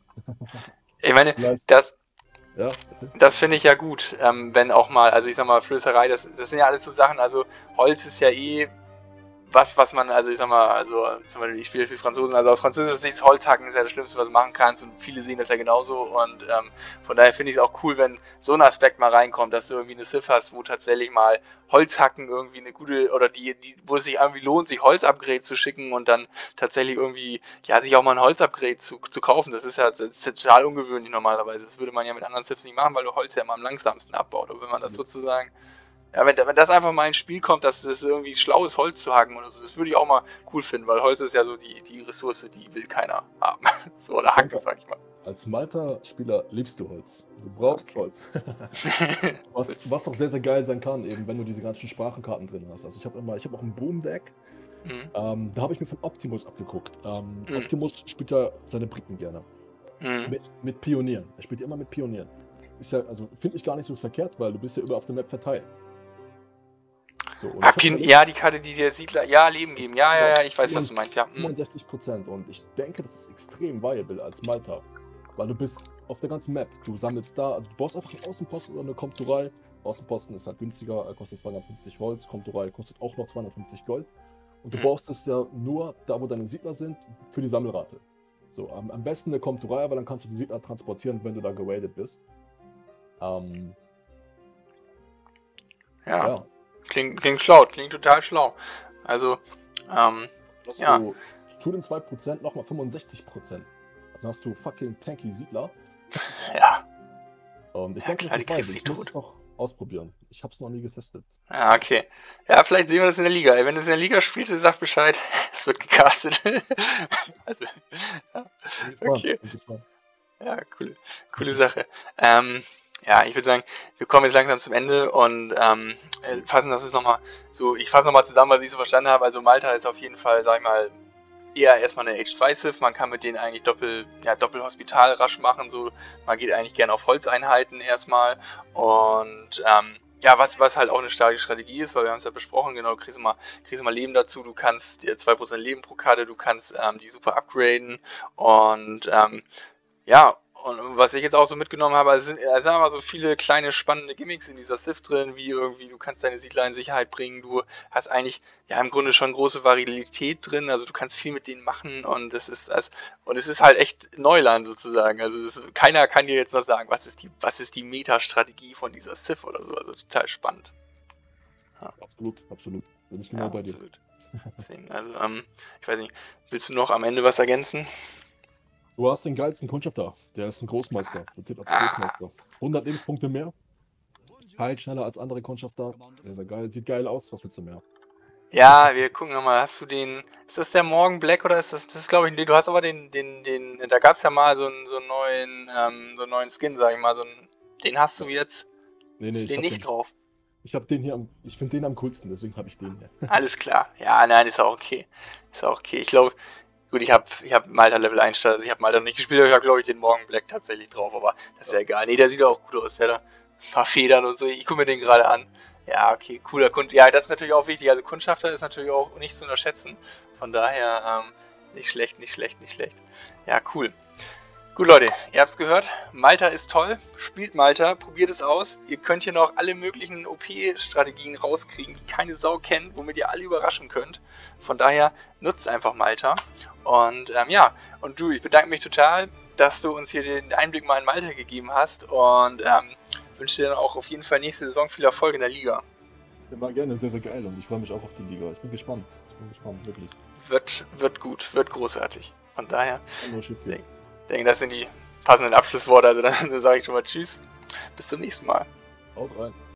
Ich meine, Vielleicht. das, ja, das finde ich ja gut, ähm, wenn auch mal, also ich sag mal, Flößerei, das, das sind ja alles so Sachen, also Holz ist ja eh was, was man, also ich sag mal, also zum Beispiel, ich spiele viel Franzosen, also auf Französisch ist nichts, Holzhacken ist ja das Schlimmste, was du machen kannst und viele sehen das ja genauso und ähm, von daher finde ich es auch cool, wenn so ein Aspekt mal reinkommt, dass du irgendwie eine Civ hast, wo tatsächlich mal Holzhacken irgendwie eine gute, oder die, die wo es sich irgendwie lohnt, sich Holzupgrade zu schicken und dann tatsächlich irgendwie, ja, sich auch mal ein Holzupgrade zu, zu kaufen, das ist ja das ist total ungewöhnlich normalerweise, das würde man ja mit anderen Civs nicht machen, weil du Holz ja immer am langsamsten abbaut, aber wenn man das sozusagen... Ja, wenn, wenn das einfach mal ins Spiel kommt, dass es irgendwie schlau ist, Holz zu hacken oder so, das würde ich auch mal cool finden, weil Holz ist ja so die, die Ressource, die will keiner haben. So, oder hacken, sag ich mal. Als Malta-Spieler liebst du Holz. Du brauchst Okay. Holz. Was, was auch sehr, sehr geil sein kann, eben wenn du diese ganzen Sprachenkarten drin hast. Also ich habe immer, ich habe auch ein Boom-Deck. Mhm. Ähm, da habe ich mir von Optimus abgeguckt. Ähm, Mhm. Optimus spielt ja seine Briten gerne. Mhm. Mit, mit Pionieren. Er spielt immer mit Pionieren. Ist ja, also finde ich gar nicht so verkehrt, weil du bist ja über auf der Map verteilt. So, und Ah, ich hab Pin- überlegt, ja, die Karte, die der Siedler, ja, Leben geben. Ja, ja, ja, ich weiß, was du meinst, ja. Mhm. fünfundsechzig Prozent und ich denke, das ist extrem viable als Malta. Weil du bist auf der ganzen Map. Du sammelst da, also du baust einfach einen Außenposten oder eine Komturei. Außenposten ist halt günstiger, äh, kostet zweihundertfünfzig Holz, Komturei kostet auch noch zweihundertfünfzig Gold. Und du Mhm. baust es ja nur da, wo deine Siedler sind, für die Sammelrate. So, am, am besten eine Komturei, weil dann kannst du die Siedler transportieren, wenn du da geradet bist. Ähm, Ja, ja, klingt, klingt schlau, klingt total schlau. Also, ähm, hast Ja. du zu den zwei Prozent nochmal fünfundsechzig Prozent. Also hast du fucking tanky Siedler. ja, Und ich Ja, denke, klar, das die ist kriegst viable. du Ich muss tot. es noch ausprobieren. Ich habe es noch nie getestet. ja, okay. Ja, vielleicht sehen wir das in der Liga. Ey, wenn du es in der Liga spielst, dann sag Bescheid. Es wird gecastet. Also, ja, Bin gespannt, okay. bin gespannt. Ja, coole, coole Sache. Ähm, ja, ich würde sagen, wir kommen jetzt langsam zum Ende und ähm, äh, fassen das jetzt nochmal so, ich fasse nochmal zusammen, was ich so verstanden habe. Also Malta ist auf jeden Fall, sag ich mal, eher erstmal eine H zwei Civ. Man kann mit denen eigentlich Doppel, ja, Doppelhospital-Rasch machen. So, man geht eigentlich gerne auf Holzeinheiten erstmal. Und ähm, ja, was, was halt auch eine starke Strategie ist, weil wir haben es ja besprochen, genau, du kriegst immer, kriegst immer Leben dazu, du kannst dir zwei Prozent Leben pro Karte, du kannst ähm, die super upgraden und ähm, ja, und was ich jetzt auch so mitgenommen habe, also sind, also sagen wir mal so viele kleine spannende Gimmicks in dieser Civ drin, wie irgendwie, du kannst deine Siedler in Sicherheit bringen, du hast eigentlich ja im Grunde schon große Variabilität drin, also du kannst viel mit denen machen und das ist also, und es ist halt echt Neuland sozusagen. Also das, keiner kann dir jetzt noch sagen, was ist die, was ist die Meta-Strategie von dieser Civ oder so, also total spannend. Absolut, absolut. Bin ich genau Ja, bei dir. absolut. Deswegen, also, ähm, ich weiß nicht, willst du noch am Ende was ergänzen? Du hast den geilsten Kundschafter. Der ist ein Großmeister. Der zählt als Ah. Großmeister. hundert Lebenspunkte mehr. Heilt schneller als andere Kundschafter. Sehr, sehr geil. Sieht geil aus. Was willst du mehr? Ja, wir gucken nochmal. Hast du den. Ist das der Morgen Black oder ist das. Das ist glaube ich. Nee, du hast aber den. den, den da gab es ja mal so einen, so einen neuen. Ähm, so einen neuen Skin, sag ich mal. So einen, den hast du jetzt. Nee, Hast nee, du ich den hab nicht den, drauf. ich hab den hier am. Ich finde den am coolsten, deswegen habe ich den hier. Alles klar. Ja, nein, ist auch okay. Ist auch okay. Ich glaube. Gut, ich habe ich hab Malta Level eins Start, also ich habe Malta noch nicht gespielt, aber ich habe glaube ich den Morgen Black tatsächlich drauf, aber das ist ja egal. Nee, der sieht auch gut aus, der da ein paar Federn und so. Ich gucke mir den gerade an. Ja, okay, cooler Kund. Ja, das ist natürlich auch wichtig. Also Kundschafter ist natürlich auch nicht zu unterschätzen. Von daher ähm, nicht schlecht, nicht schlecht, nicht schlecht. Ja, cool. Gut, Leute, ihr habt es gehört. Malta ist toll. Spielt Malta, probiert es aus. Ihr könnt hier noch alle möglichen O P-Strategien rauskriegen, die keine Sau kennt, womit ihr alle überraschen könnt. Von daher nutzt einfach Malta. Und ähm, ja, und du, ich bedanke mich total, dass du uns hier den Einblick mal in Malta gegeben hast. Und ähm, wünsche dir dann auch auf jeden Fall nächste Saison viel Erfolg in der Liga. Immer gerne, sehr, sehr geil. Und ich freue mich auch auf die Liga. Ich bin gespannt. Ich bin gespannt, wirklich. Wird, wird gut, wird großartig. Von daher. Kann nur schief gehen. Ich denke, das sind die passenden Abschlussworte. Also dann, dann sage ich schon mal Tschüss. Bis zum nächsten Mal. Haut rein.